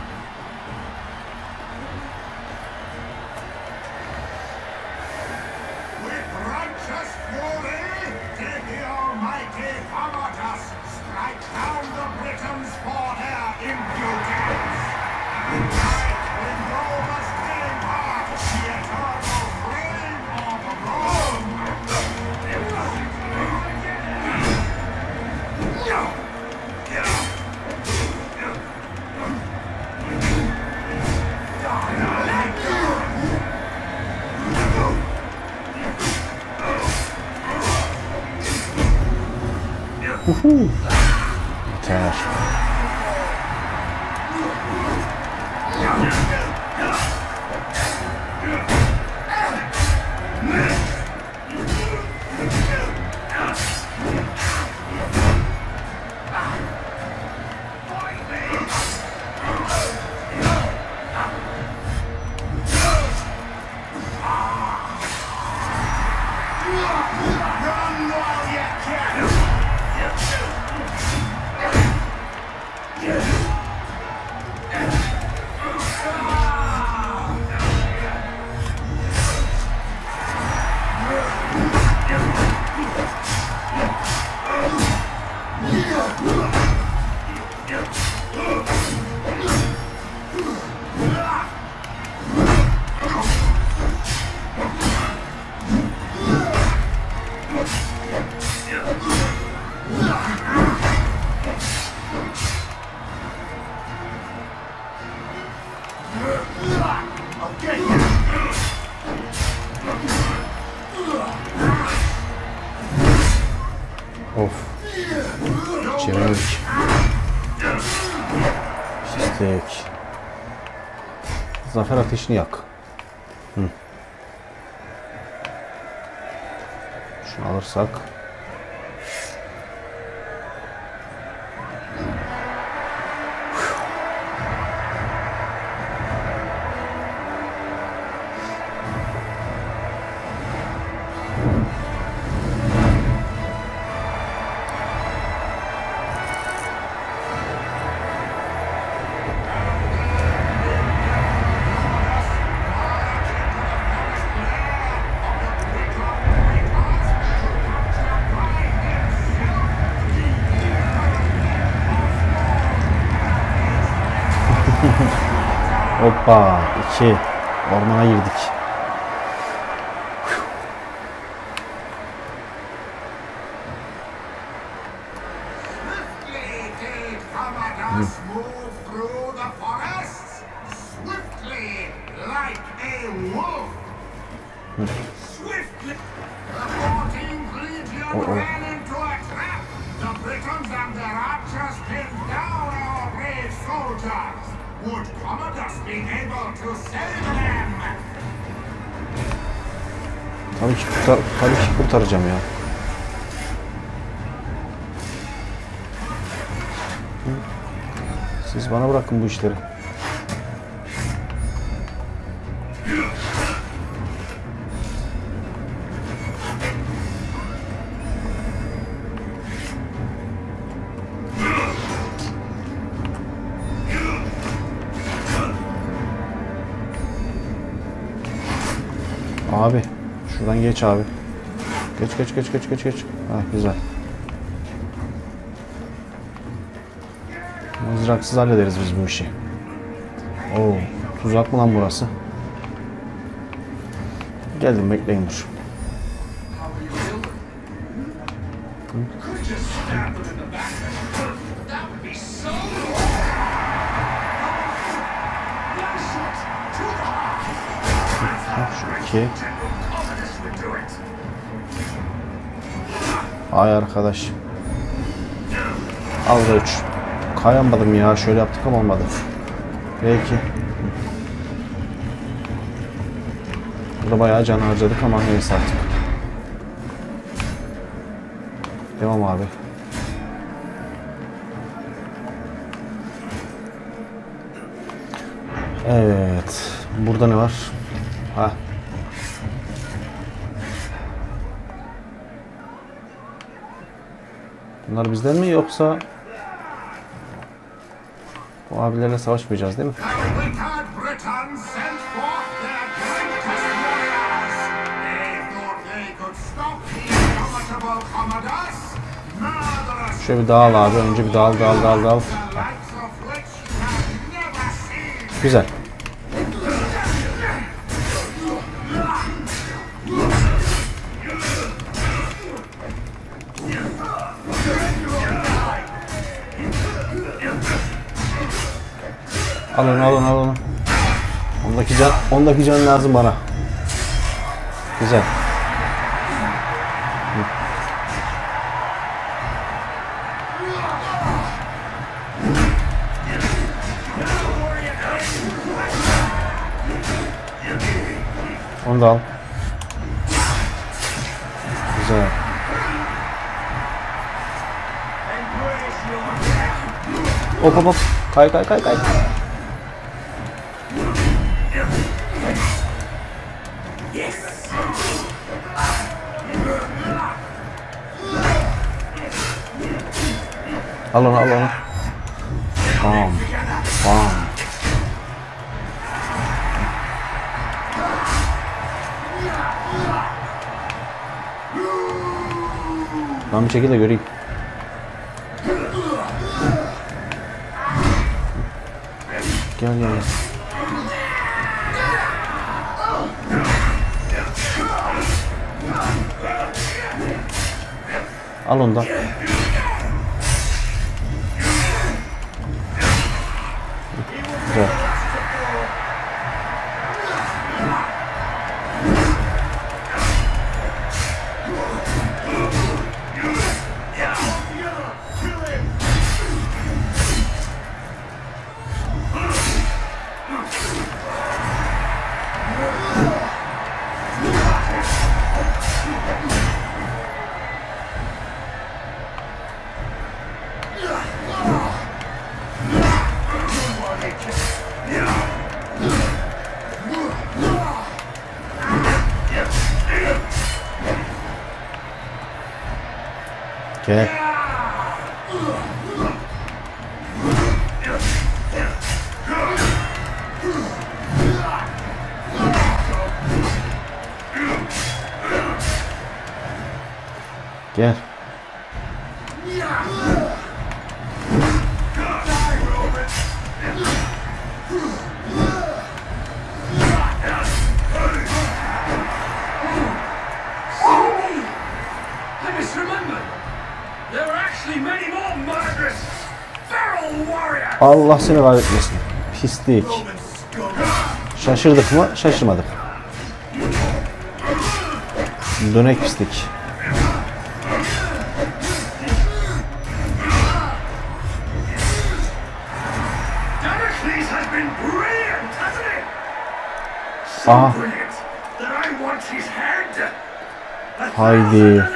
Uhu. Yeter. Of. Çevirdik. Pislik. Zafer ateşini yak. Hı. Şunu alırsak. Hoppa, iki. Ormana girdik. The Britons and their archers Would Commodus be able to save them? Tabii ki, kurtar tabii ki kurtaracağım ya. Siz bana bırakın bu işleri. Abi şuradan geç abi. Geç geç geç geç geç geç. Ha güzel. Mızraksız hallederiz biz bu işi. Oo, tuzak mı lan burası? Geldim, bekleyin dur. Şu iki. Ay arkadaş. Al da üç. Kayamadım ya. Şöyle yaptık ama olmadı. Belki. Burada bayağı can harcadık ama neyse artık. Devam abi. Evet. Burada ne var? Ha. Bunlar bizden mi yoksa bu abilerle savaşmayacağız değil mi? Şöyle bir dağıl abi. Önce bir dağıl dağıl dağıl dağıl. Güzel. Alın alın alın. Ondaki can, ondaki can lazım bana. Güzel. Onu da al. Güzel. Hop hop hop. Kay kay kay kay. Al onu al onu. Bam. Bam. Ben bir şekilde göreyim. Gel gel. Al ondan. Güzel. Gel. Gel. Allah seni kahretmesin. Pislik. Şaşırdık mı? Şaşırmadık. Dönek pislik. Aha. Haydi.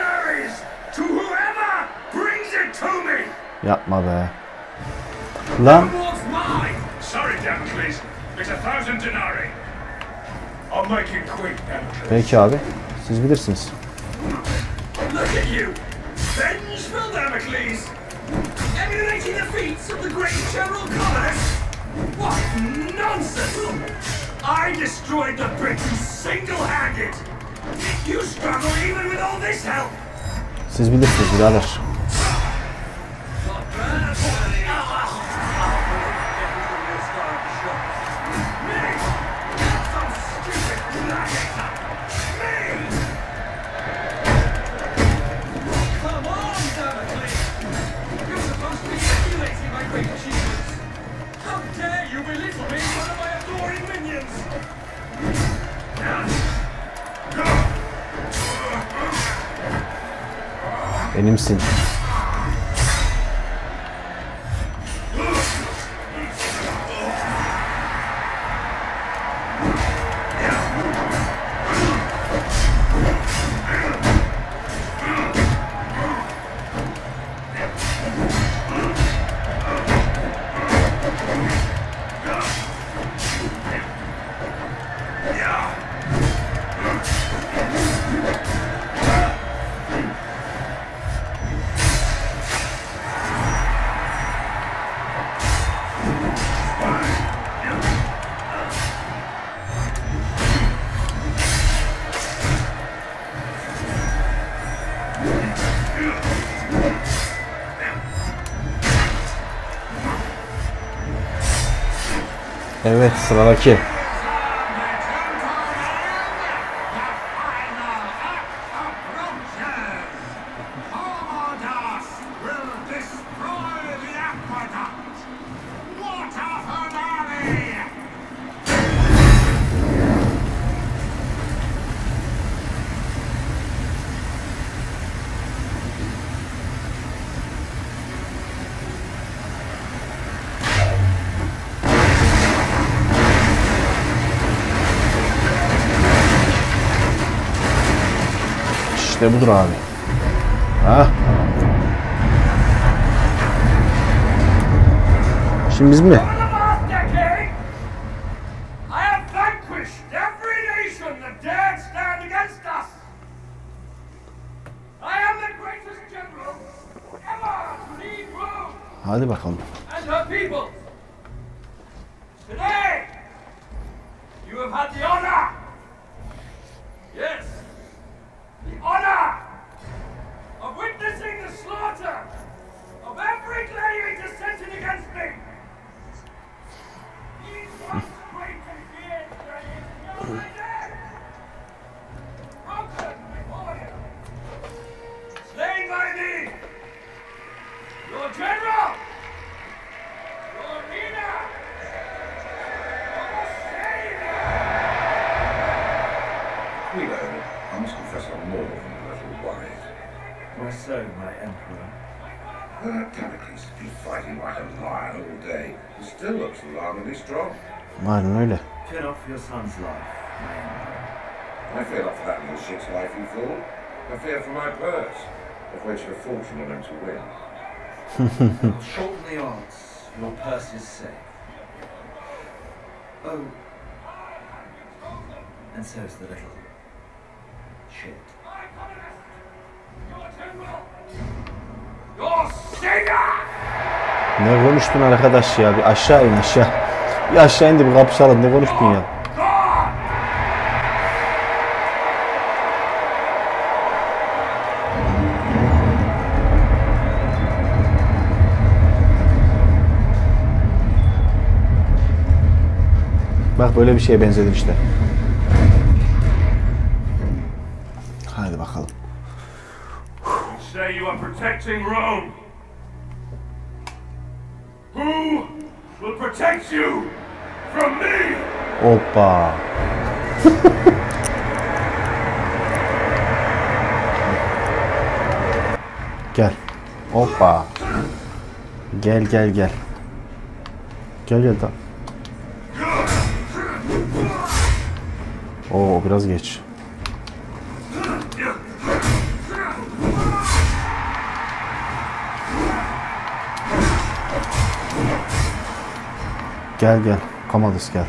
Yapma be. Lan. Peki abi. Siz bilirsiniz. Emulating the feats of the great General Commodus? What nonsense! I destroyed the Britons single-handed! You struggle even with all this help! Siz bilirsiniz birader. Benimsin. Evet, sıradaki. İşte budur abi. Ha? Şimdi biz mi? Hadi bakalım. Aynen öyle. I fear not for that little shit's life, you fool. I fear for my purse. I've wasted a fortune on him to win. Shorten the odds. Your purse is safe. Oh. And so is the little shit. Ne konuştun arkadaş ya? Bir aşağı in aşağı. Bir aşağı indi bir kapışalım. Ne konuştun ya? Bak böyle bir şeye benzedin işte. Haydi bakalım. Say you are protecting Rome. Who will protect you from me? Hoppa. Gel. Hoppa. Gel gel gel. Gel gel da. Oo biraz geç. Gel gel. Commodus gel.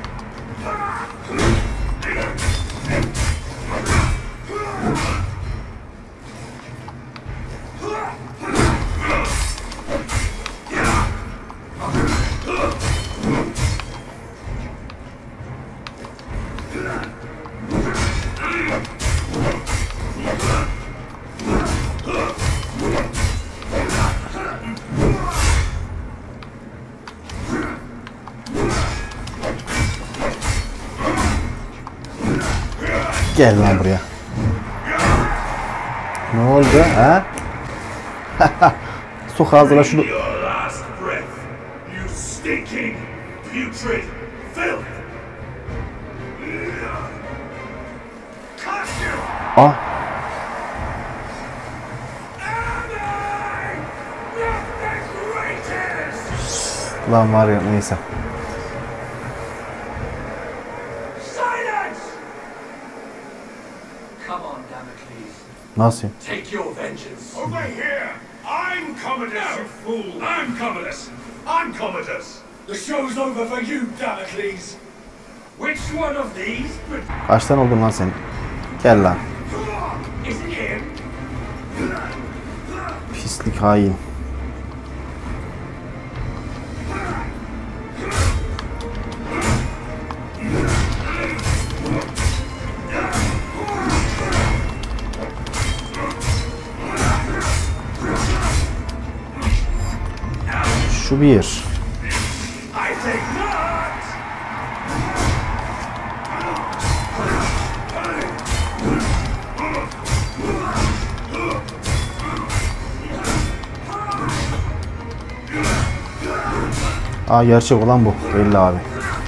Gel lan buraya. Ne oldu ha? Sok ağzına şunu. Ah. Lan var ya neyse. Nasıl? Take your vengeance. Over here! I'm Commodus, you fool! I'm Commodus! I'm Commodus! The show's over for you, Damocles! Which one of these? Kaç tane oldun lan sen? Gel lan. Is it him? Pislik hain. Şu bir. Aa gerçek olan bu. Belli abi.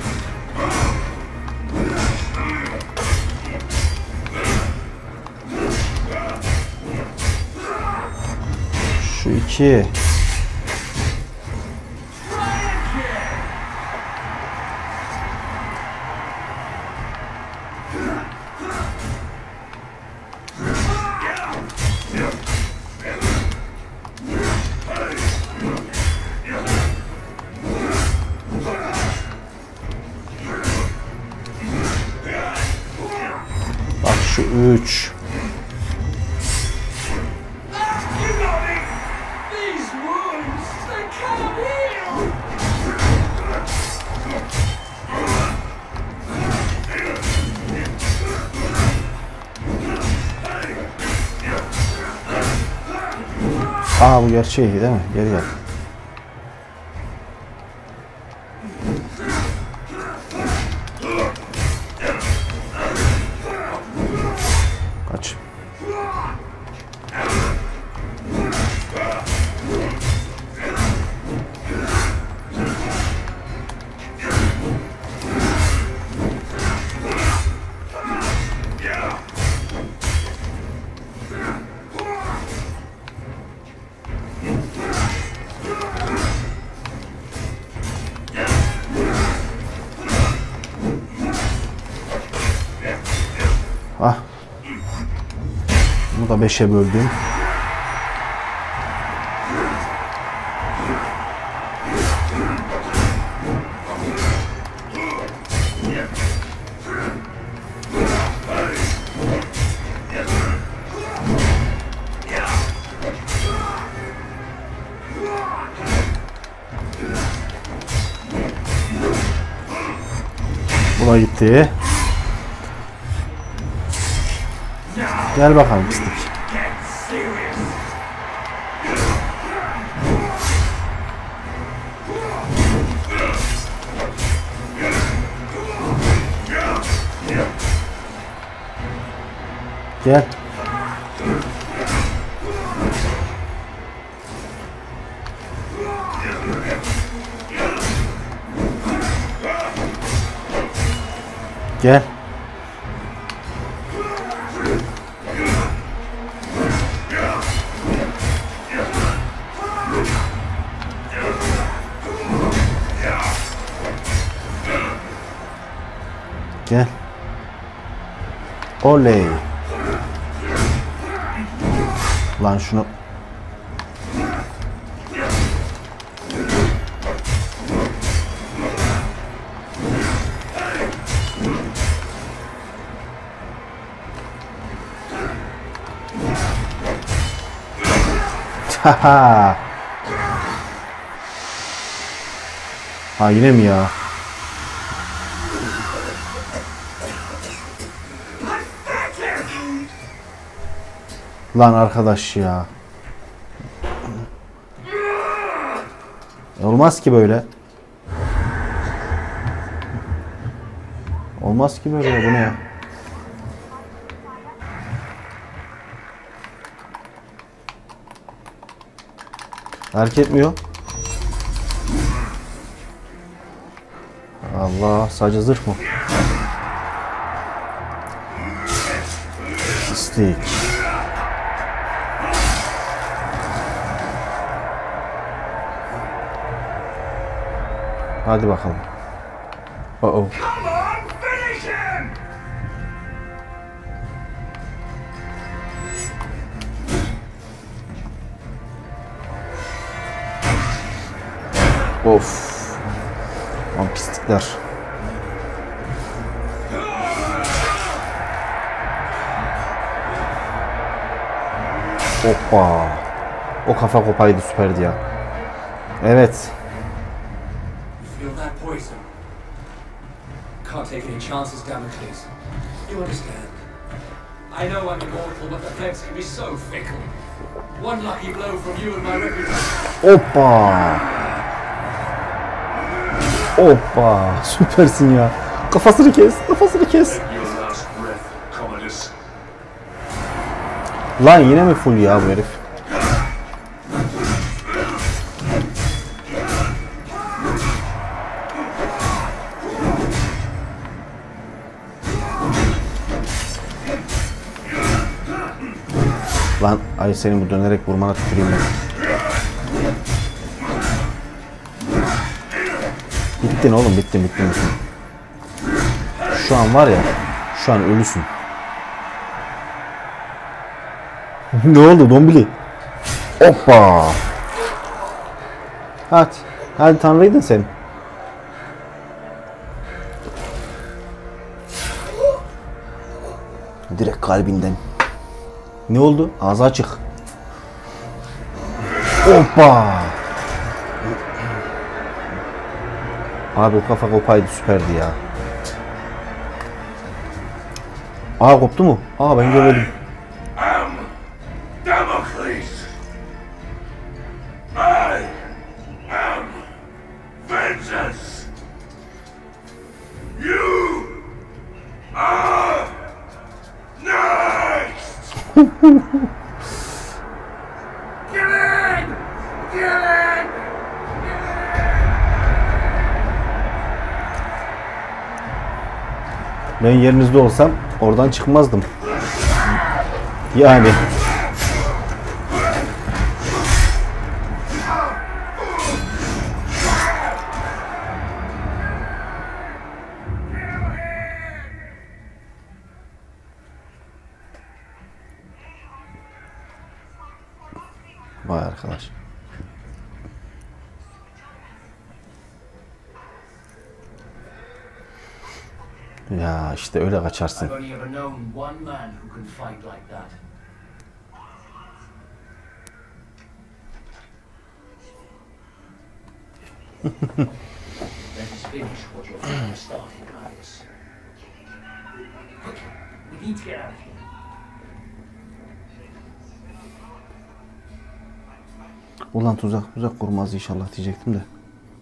Şu iki. Bak şu üç. Aa bu gerçeği değil mi? Geri gel. Kaç. Ah. Bunu da beşe böldüm. Bu da gitti. Gel bakalım pislik. Gel. Gel. Gel. Oley. Lan şunu. Haha. Ha yine mi ya? Lan arkadaş ya. Olmaz ki böyle. Olmaz ki böyle, bu ne ya? Hareket etmiyor. Allah, sadece zırh mı? Pislik. Hadi bakalım. Uh oh. Of. Lan pislikler. Hoppa. O kafa kopaydı, süperdi ya. Evet. Feel that poison? Can't take any chances, Damocles. You understand? I know I'm immortal, but the flames can be so fickle. One lucky blow from you and my reputation. Hoppa. Hoppa. Süpersin ya. Kafasını kes. Kafasını kes. Lan yine mi full ya bu herif? Lan ay senin bu dönerek vurmana tüküreyim ben. Bittin oğlum, bittin bittin bittin. Şu an var ya, şu an ölüsün. Ne oldu Dombili? Hoppa. Hadi. Hadi tanrıydın sen. Direkt kalbinden. Ne oldu? Ağzı açık. Hoppa. Abi o kafa kopaydı, süperdi ya. Aa koptu mu? Aa ben görmedim. Damocles! I am vengeance! You are next! Kill it! Kill it! Ben yerinizde olsam oradan çıkmazdım. Yani. Vay arkadaş. Ya işte öyle kaçarsın. I've only ever known one man who can fight like that. Let us finish what your father started, Gaius. Quickly, we need to get out of here. Ulan tuzak tuzak kurmaz inşallah diyecektim de.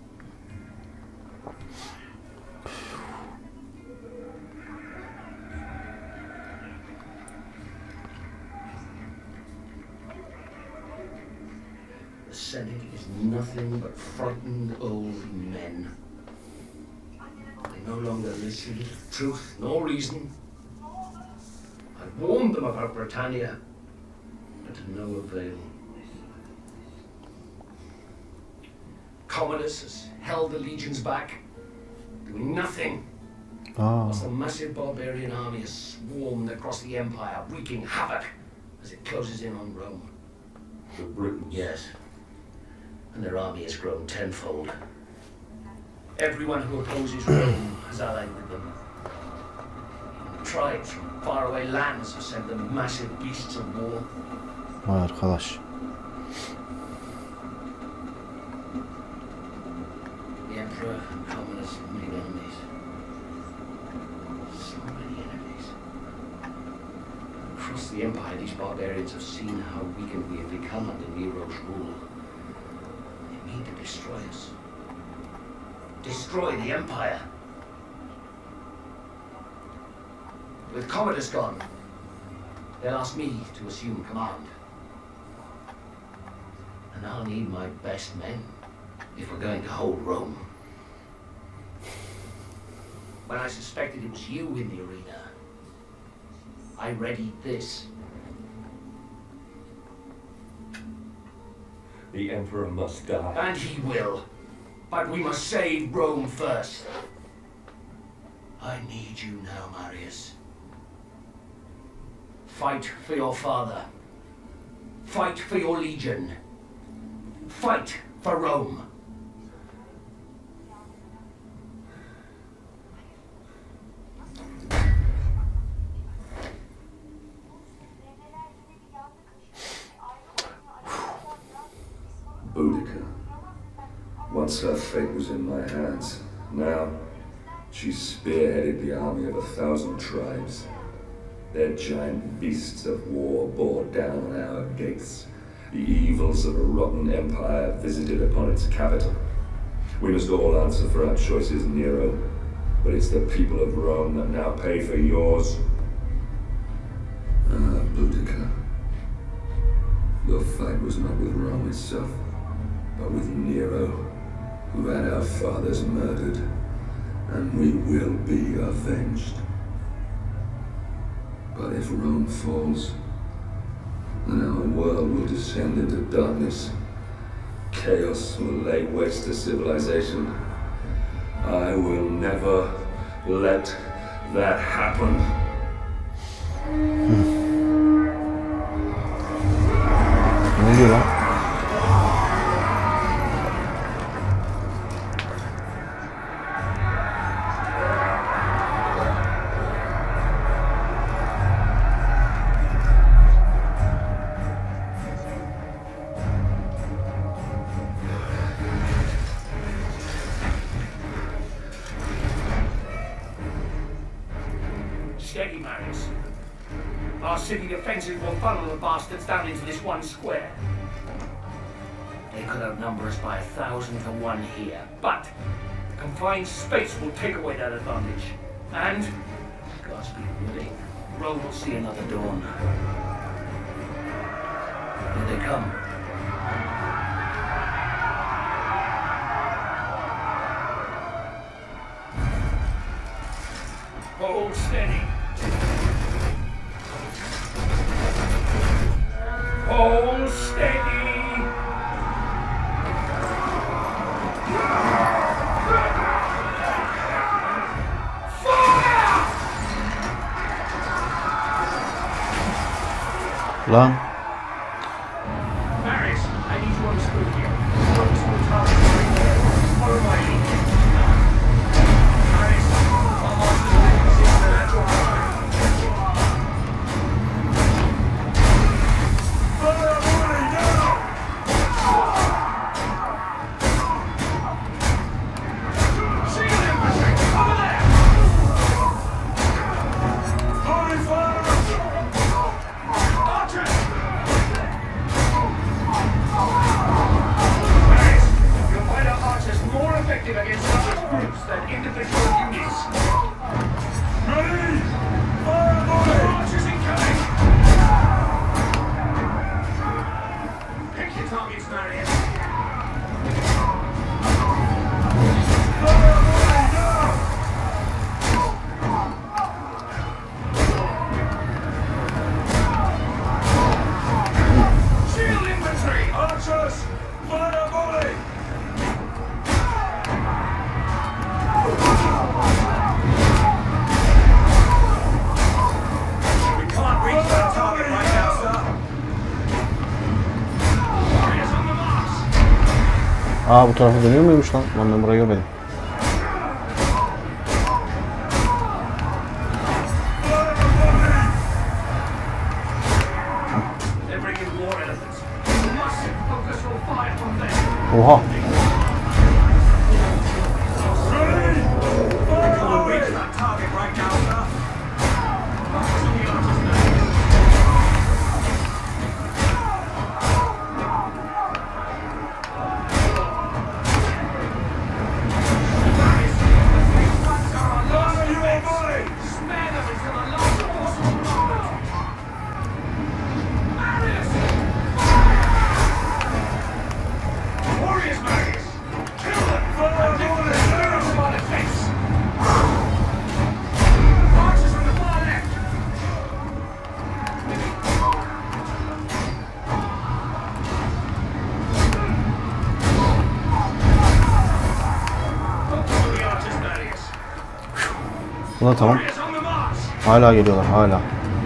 The Senate is nothing but frightened old men. They no longer listen to truth nor reason. I warned them about Britannia, but to no avail. Commodus has held the legions back, doing nothing. Oh. As the massive barbarian army has swarmed across the Empire, wreaking havoc as it closes in on Rome. The Britons? Yes. And their army has grown tenfold. Everyone who opposes Rome has allied with them. Tribes from faraway lands have sent them massive beasts of war. Vay arkadaş. The Emperor and commoners have many enemies. So many enemies. Across the Empire, these barbarians have seen how weakened we have become under Nero's rule. They mean to destroy us. Destroy the Empire. With Commodus gone, they'll ask me to assume command. And I'll need my best men if we're going to hold Rome. When I suspected it was you in the arena, I readied this. The Emperor must die. And he will. But we must save Rome first. I need you now, Marius. Fight for your father. Fight for your legion. Fight for Rome. Boudica. Once her fate was in my hands. Now, she spearheaded the army of a thousand tribes. Their giant beasts of war bore down on our gates. The evils of a rotten empire visited upon its capital. We must all answer for our choices, Nero. But it's the people of Rome that now pay for yours. Ah, Boudica. Your fight was not with Rome itself, but with Nero, who had our fathers murdered, and we will be avenged. But if Rome falls, then our world will descend into darkness. Chaos will lay waste to civilization. I will never let that happen. Ne oluyor lan? Steady, Marius. Our city defenses will funnel the bastards down into this one square. They could outnumber us by a thousand to one here, but confined space will take away that advantage. And, God's be willing, Rome will see another dawn. Here they come. Hold steady. Hold steady. Lan. Marius, I need you on the screw here. Focus on the target right there. Follow my lead. Marius, almost as big as the other at your side. Fire away now! See you there, Patrick. Over there! Holy fire! Archers! Aa bu tarafa dönüyor muymuş lan? Lan ben burayı görmedim. Oha. Buna tamam. Hala geliyorlar, hala.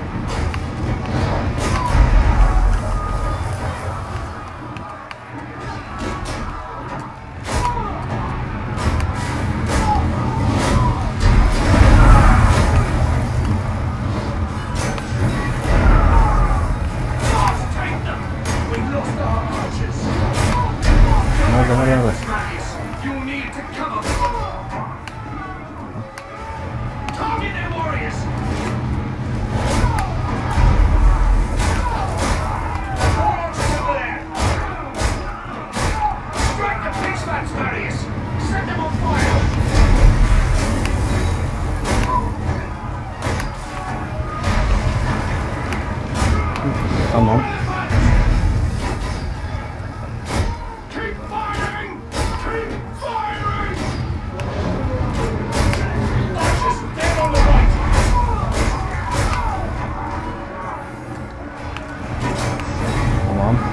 Nerede, nerede, nerede? Tamam. Tamam.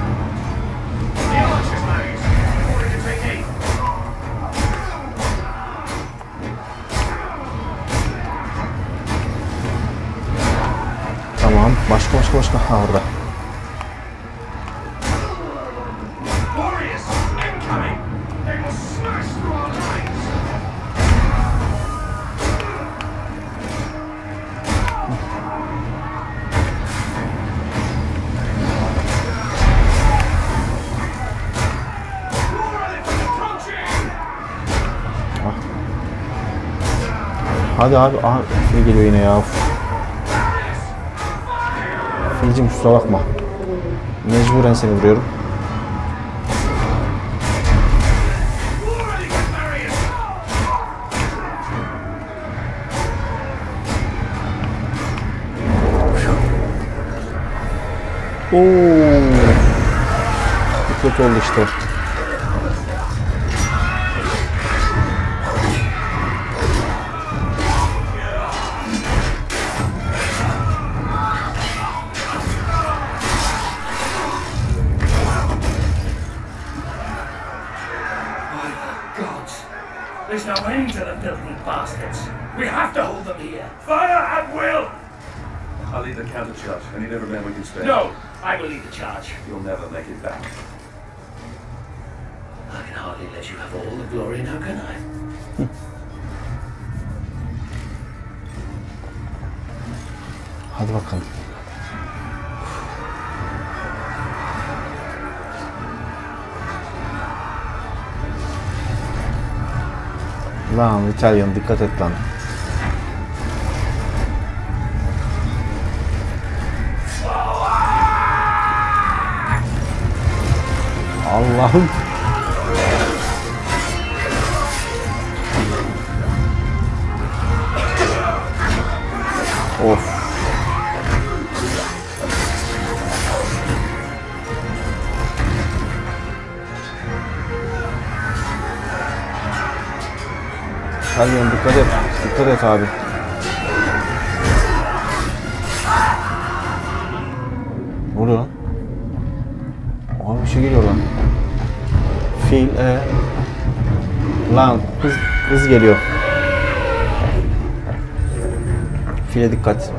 Tamam. Başka başka başka. Ha orada. Hadi abi, aha fil geliyor yine ya. Filcim kusura bakma. Mecburen seni vuruyorum. Ooo. Bu kötü oldu işte. There's no end to the filthy bastards. We have to hold them here. Fire at will! I'll lead the counter charge. I need every man we can spare. No, I will lead the charge. You'll never make it back. I can hardly let you have all the glory now, can I? Hadi bakalım. Lan İtalyan dikkat et lan. Allah'ım. Of. İtalyan dikkat et. Dikkat et abi. Ne oluyor lan? Abi bir şey geliyor lan. Fil e. Lan hız, hız geliyor. File dikkat.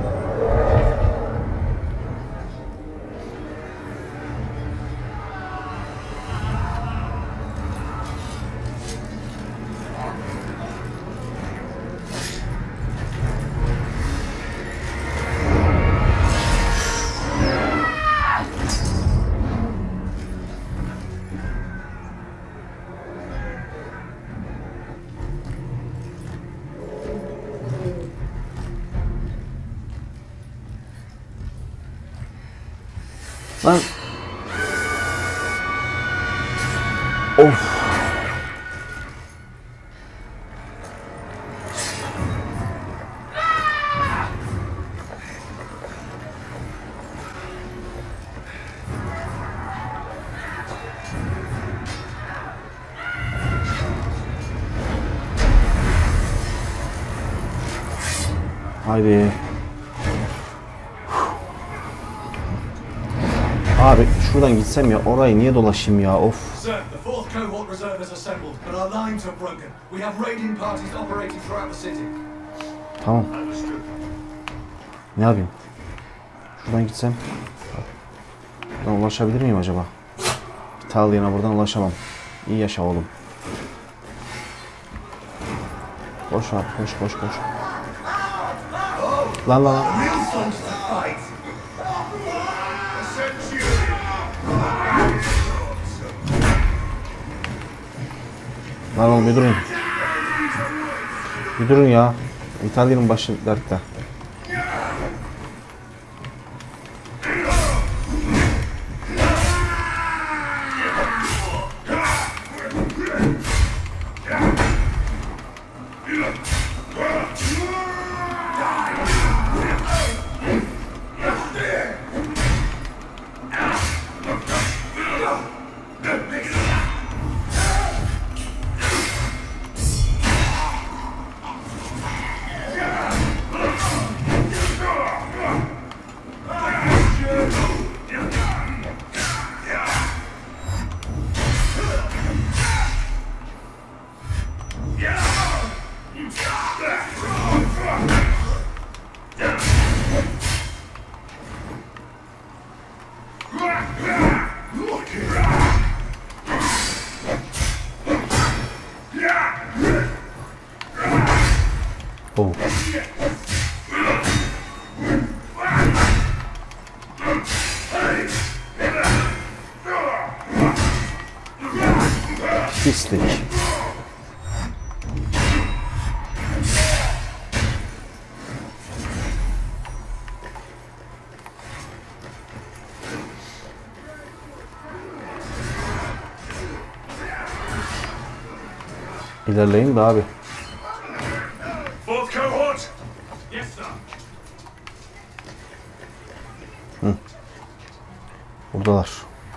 Lan. Of. Haydi. Abi şuradan gitsem ya, orayı niye dolaşayım ya, of. Sir, the fourth cohort reserve has assembled, but our lines are broken. We have raiding parties operating throughout the city. Tamam. Ne yapayım? Şuradan gitsem. Buradan ulaşabilir miyim acaba? İtalya'na buradan ulaşamam. İyi yaşa oğlum. Koş abi, koş koş koş. Lan lan lan. Lan oğlum bir durun. Bir durun ya. İtalya'nın başı dertte. Oh. Pislik. İlerleyin de abi. Fourth cohort. Yes, sir. Hı. Buradalar.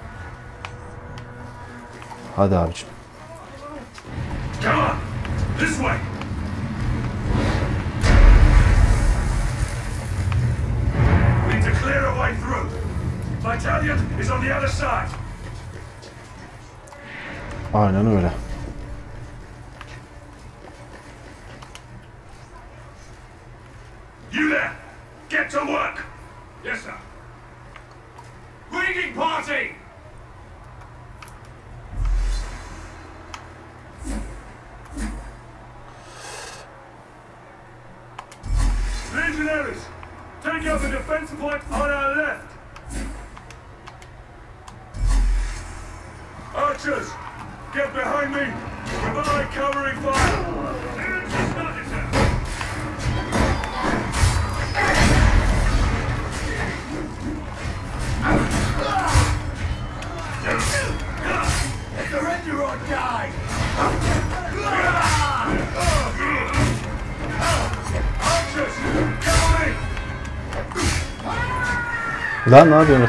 Hadi abicim. Come on, this way. We need to clear a way through. Battalion is on the other side. Aynen öyle. You there! Get to work! Yes, sir. Raiding party! Legionaries! Take up the defense point on our left! Archers! Get behind me! Provide covering fire! Energy started, sir! Surrender or die! Archers, cover me! Lan ne yapıyorsun?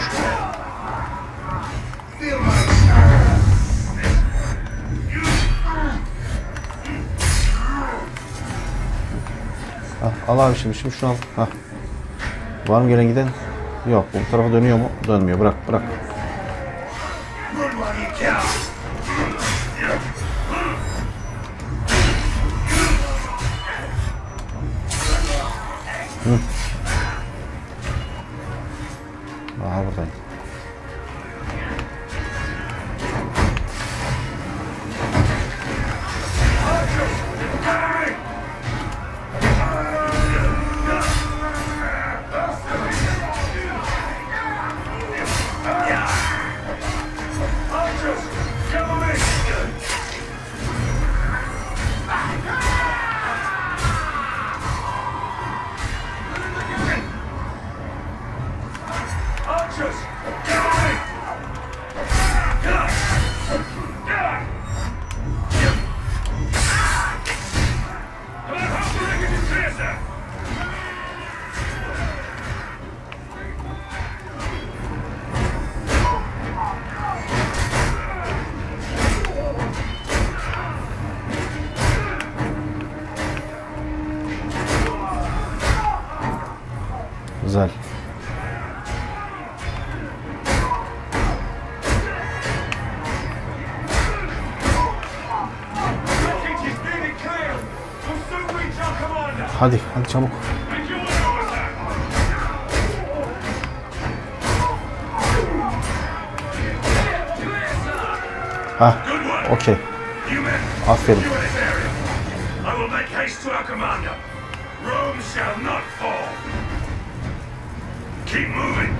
Al, al abi şimdi, şimdi şunu al. Hah. Var mı gelen giden? Yok. Bu tarafa dönüyor mu? Dönmüyor. Bırak, bırak. Hı. Aha buradayım. Archers, cover me! Güzel. Hadi, hadi çabuk. Ha, okey. Aferin. Keep moving.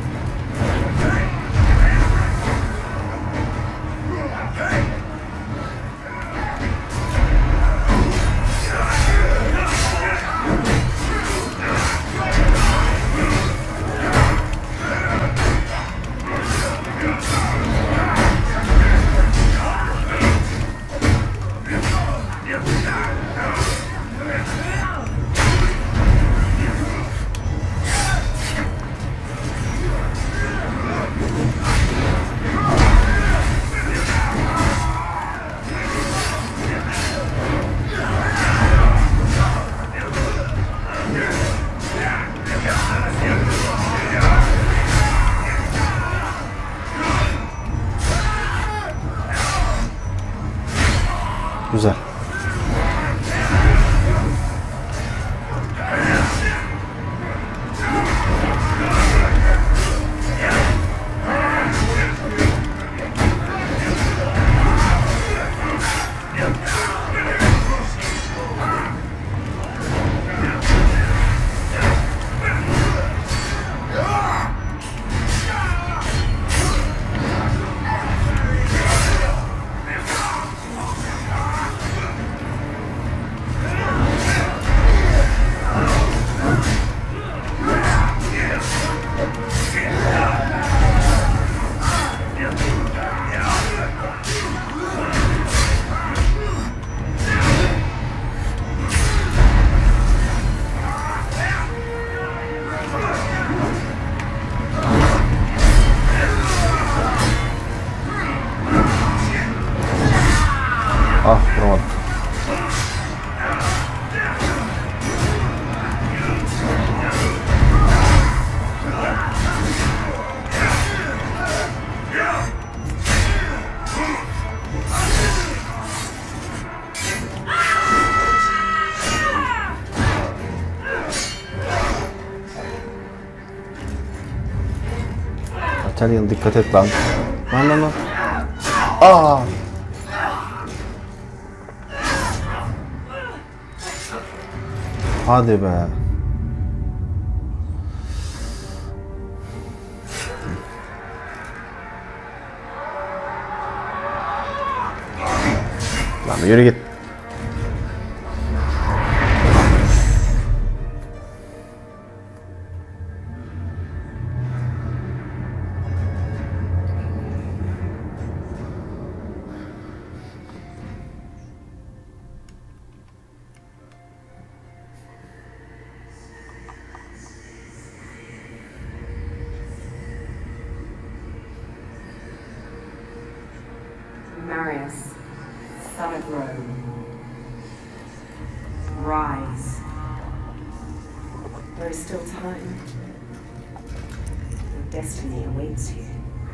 Güzel. Ah, vuramadım. Italian, dikkat et lan. Lan lan lan. Aa! Hadi be. Lan yürü git. Marius, son of Rome, rise. There is still time. Your destiny awaits you.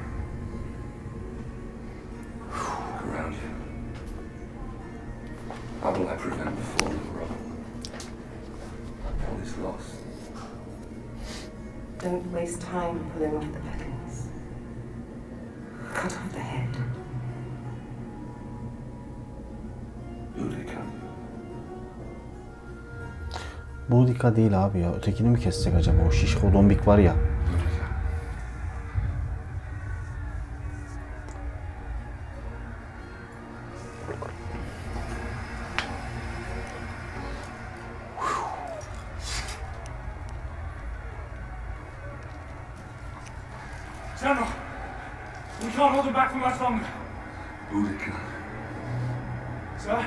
Look around you. How will I prevent the fall of Rome? All is lost. Don't waste time pulling off the petals. Cut off the head. Boudica. Boudica değil abi ya. Ötekini mi kessek acaba? O şişko dombik var ya. General! We can't hold him back for much longer. Boudica. Sir?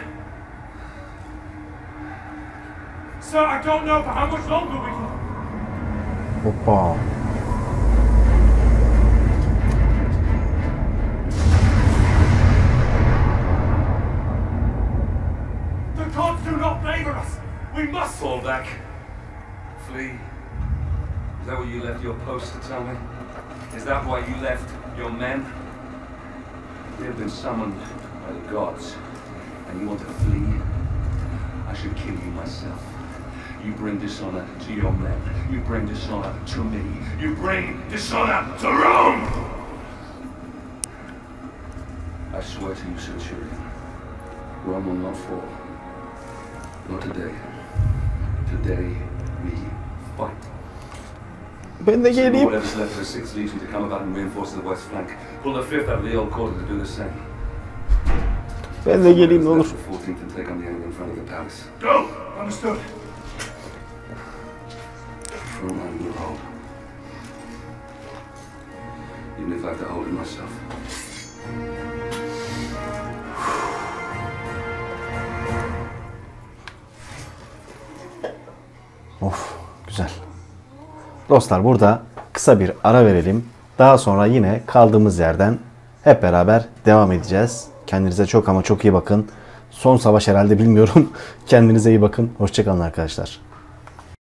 Sir, I don't know for how much longer we can... Hoppa. The gods do not favor us. We must Fall back. Flee. Is that what you left your post to tell me? Is that why you left your men? You have been summoned by the gods, and you want to flee? I should kill you myself. You bring dishonor to your men. You bring dishonor to me. You bring dishonor to Rome! I swear to you, Centurion, Rome will not fall. Not today. Today, we fight. Ben de geleyim. Whatever's left of the sixth Legion to come about and reinforce the west flank. Pull the fifth out of the old quarter to do the same. Ben de geleyim ne olur. The fourteenth and take on the enemy in front of the palace. Go! Understood. Rome will hold. Even if I have to hold it myself. Of, güzel. Dostlar burada kısa bir ara verelim. Daha sonra yine kaldığımız yerden hep beraber devam edeceğiz. Kendinize çok ama çok iyi bakın. Son savaş herhalde bilmiyorum. Kendinize iyi bakın. Hoşça kalın arkadaşlar.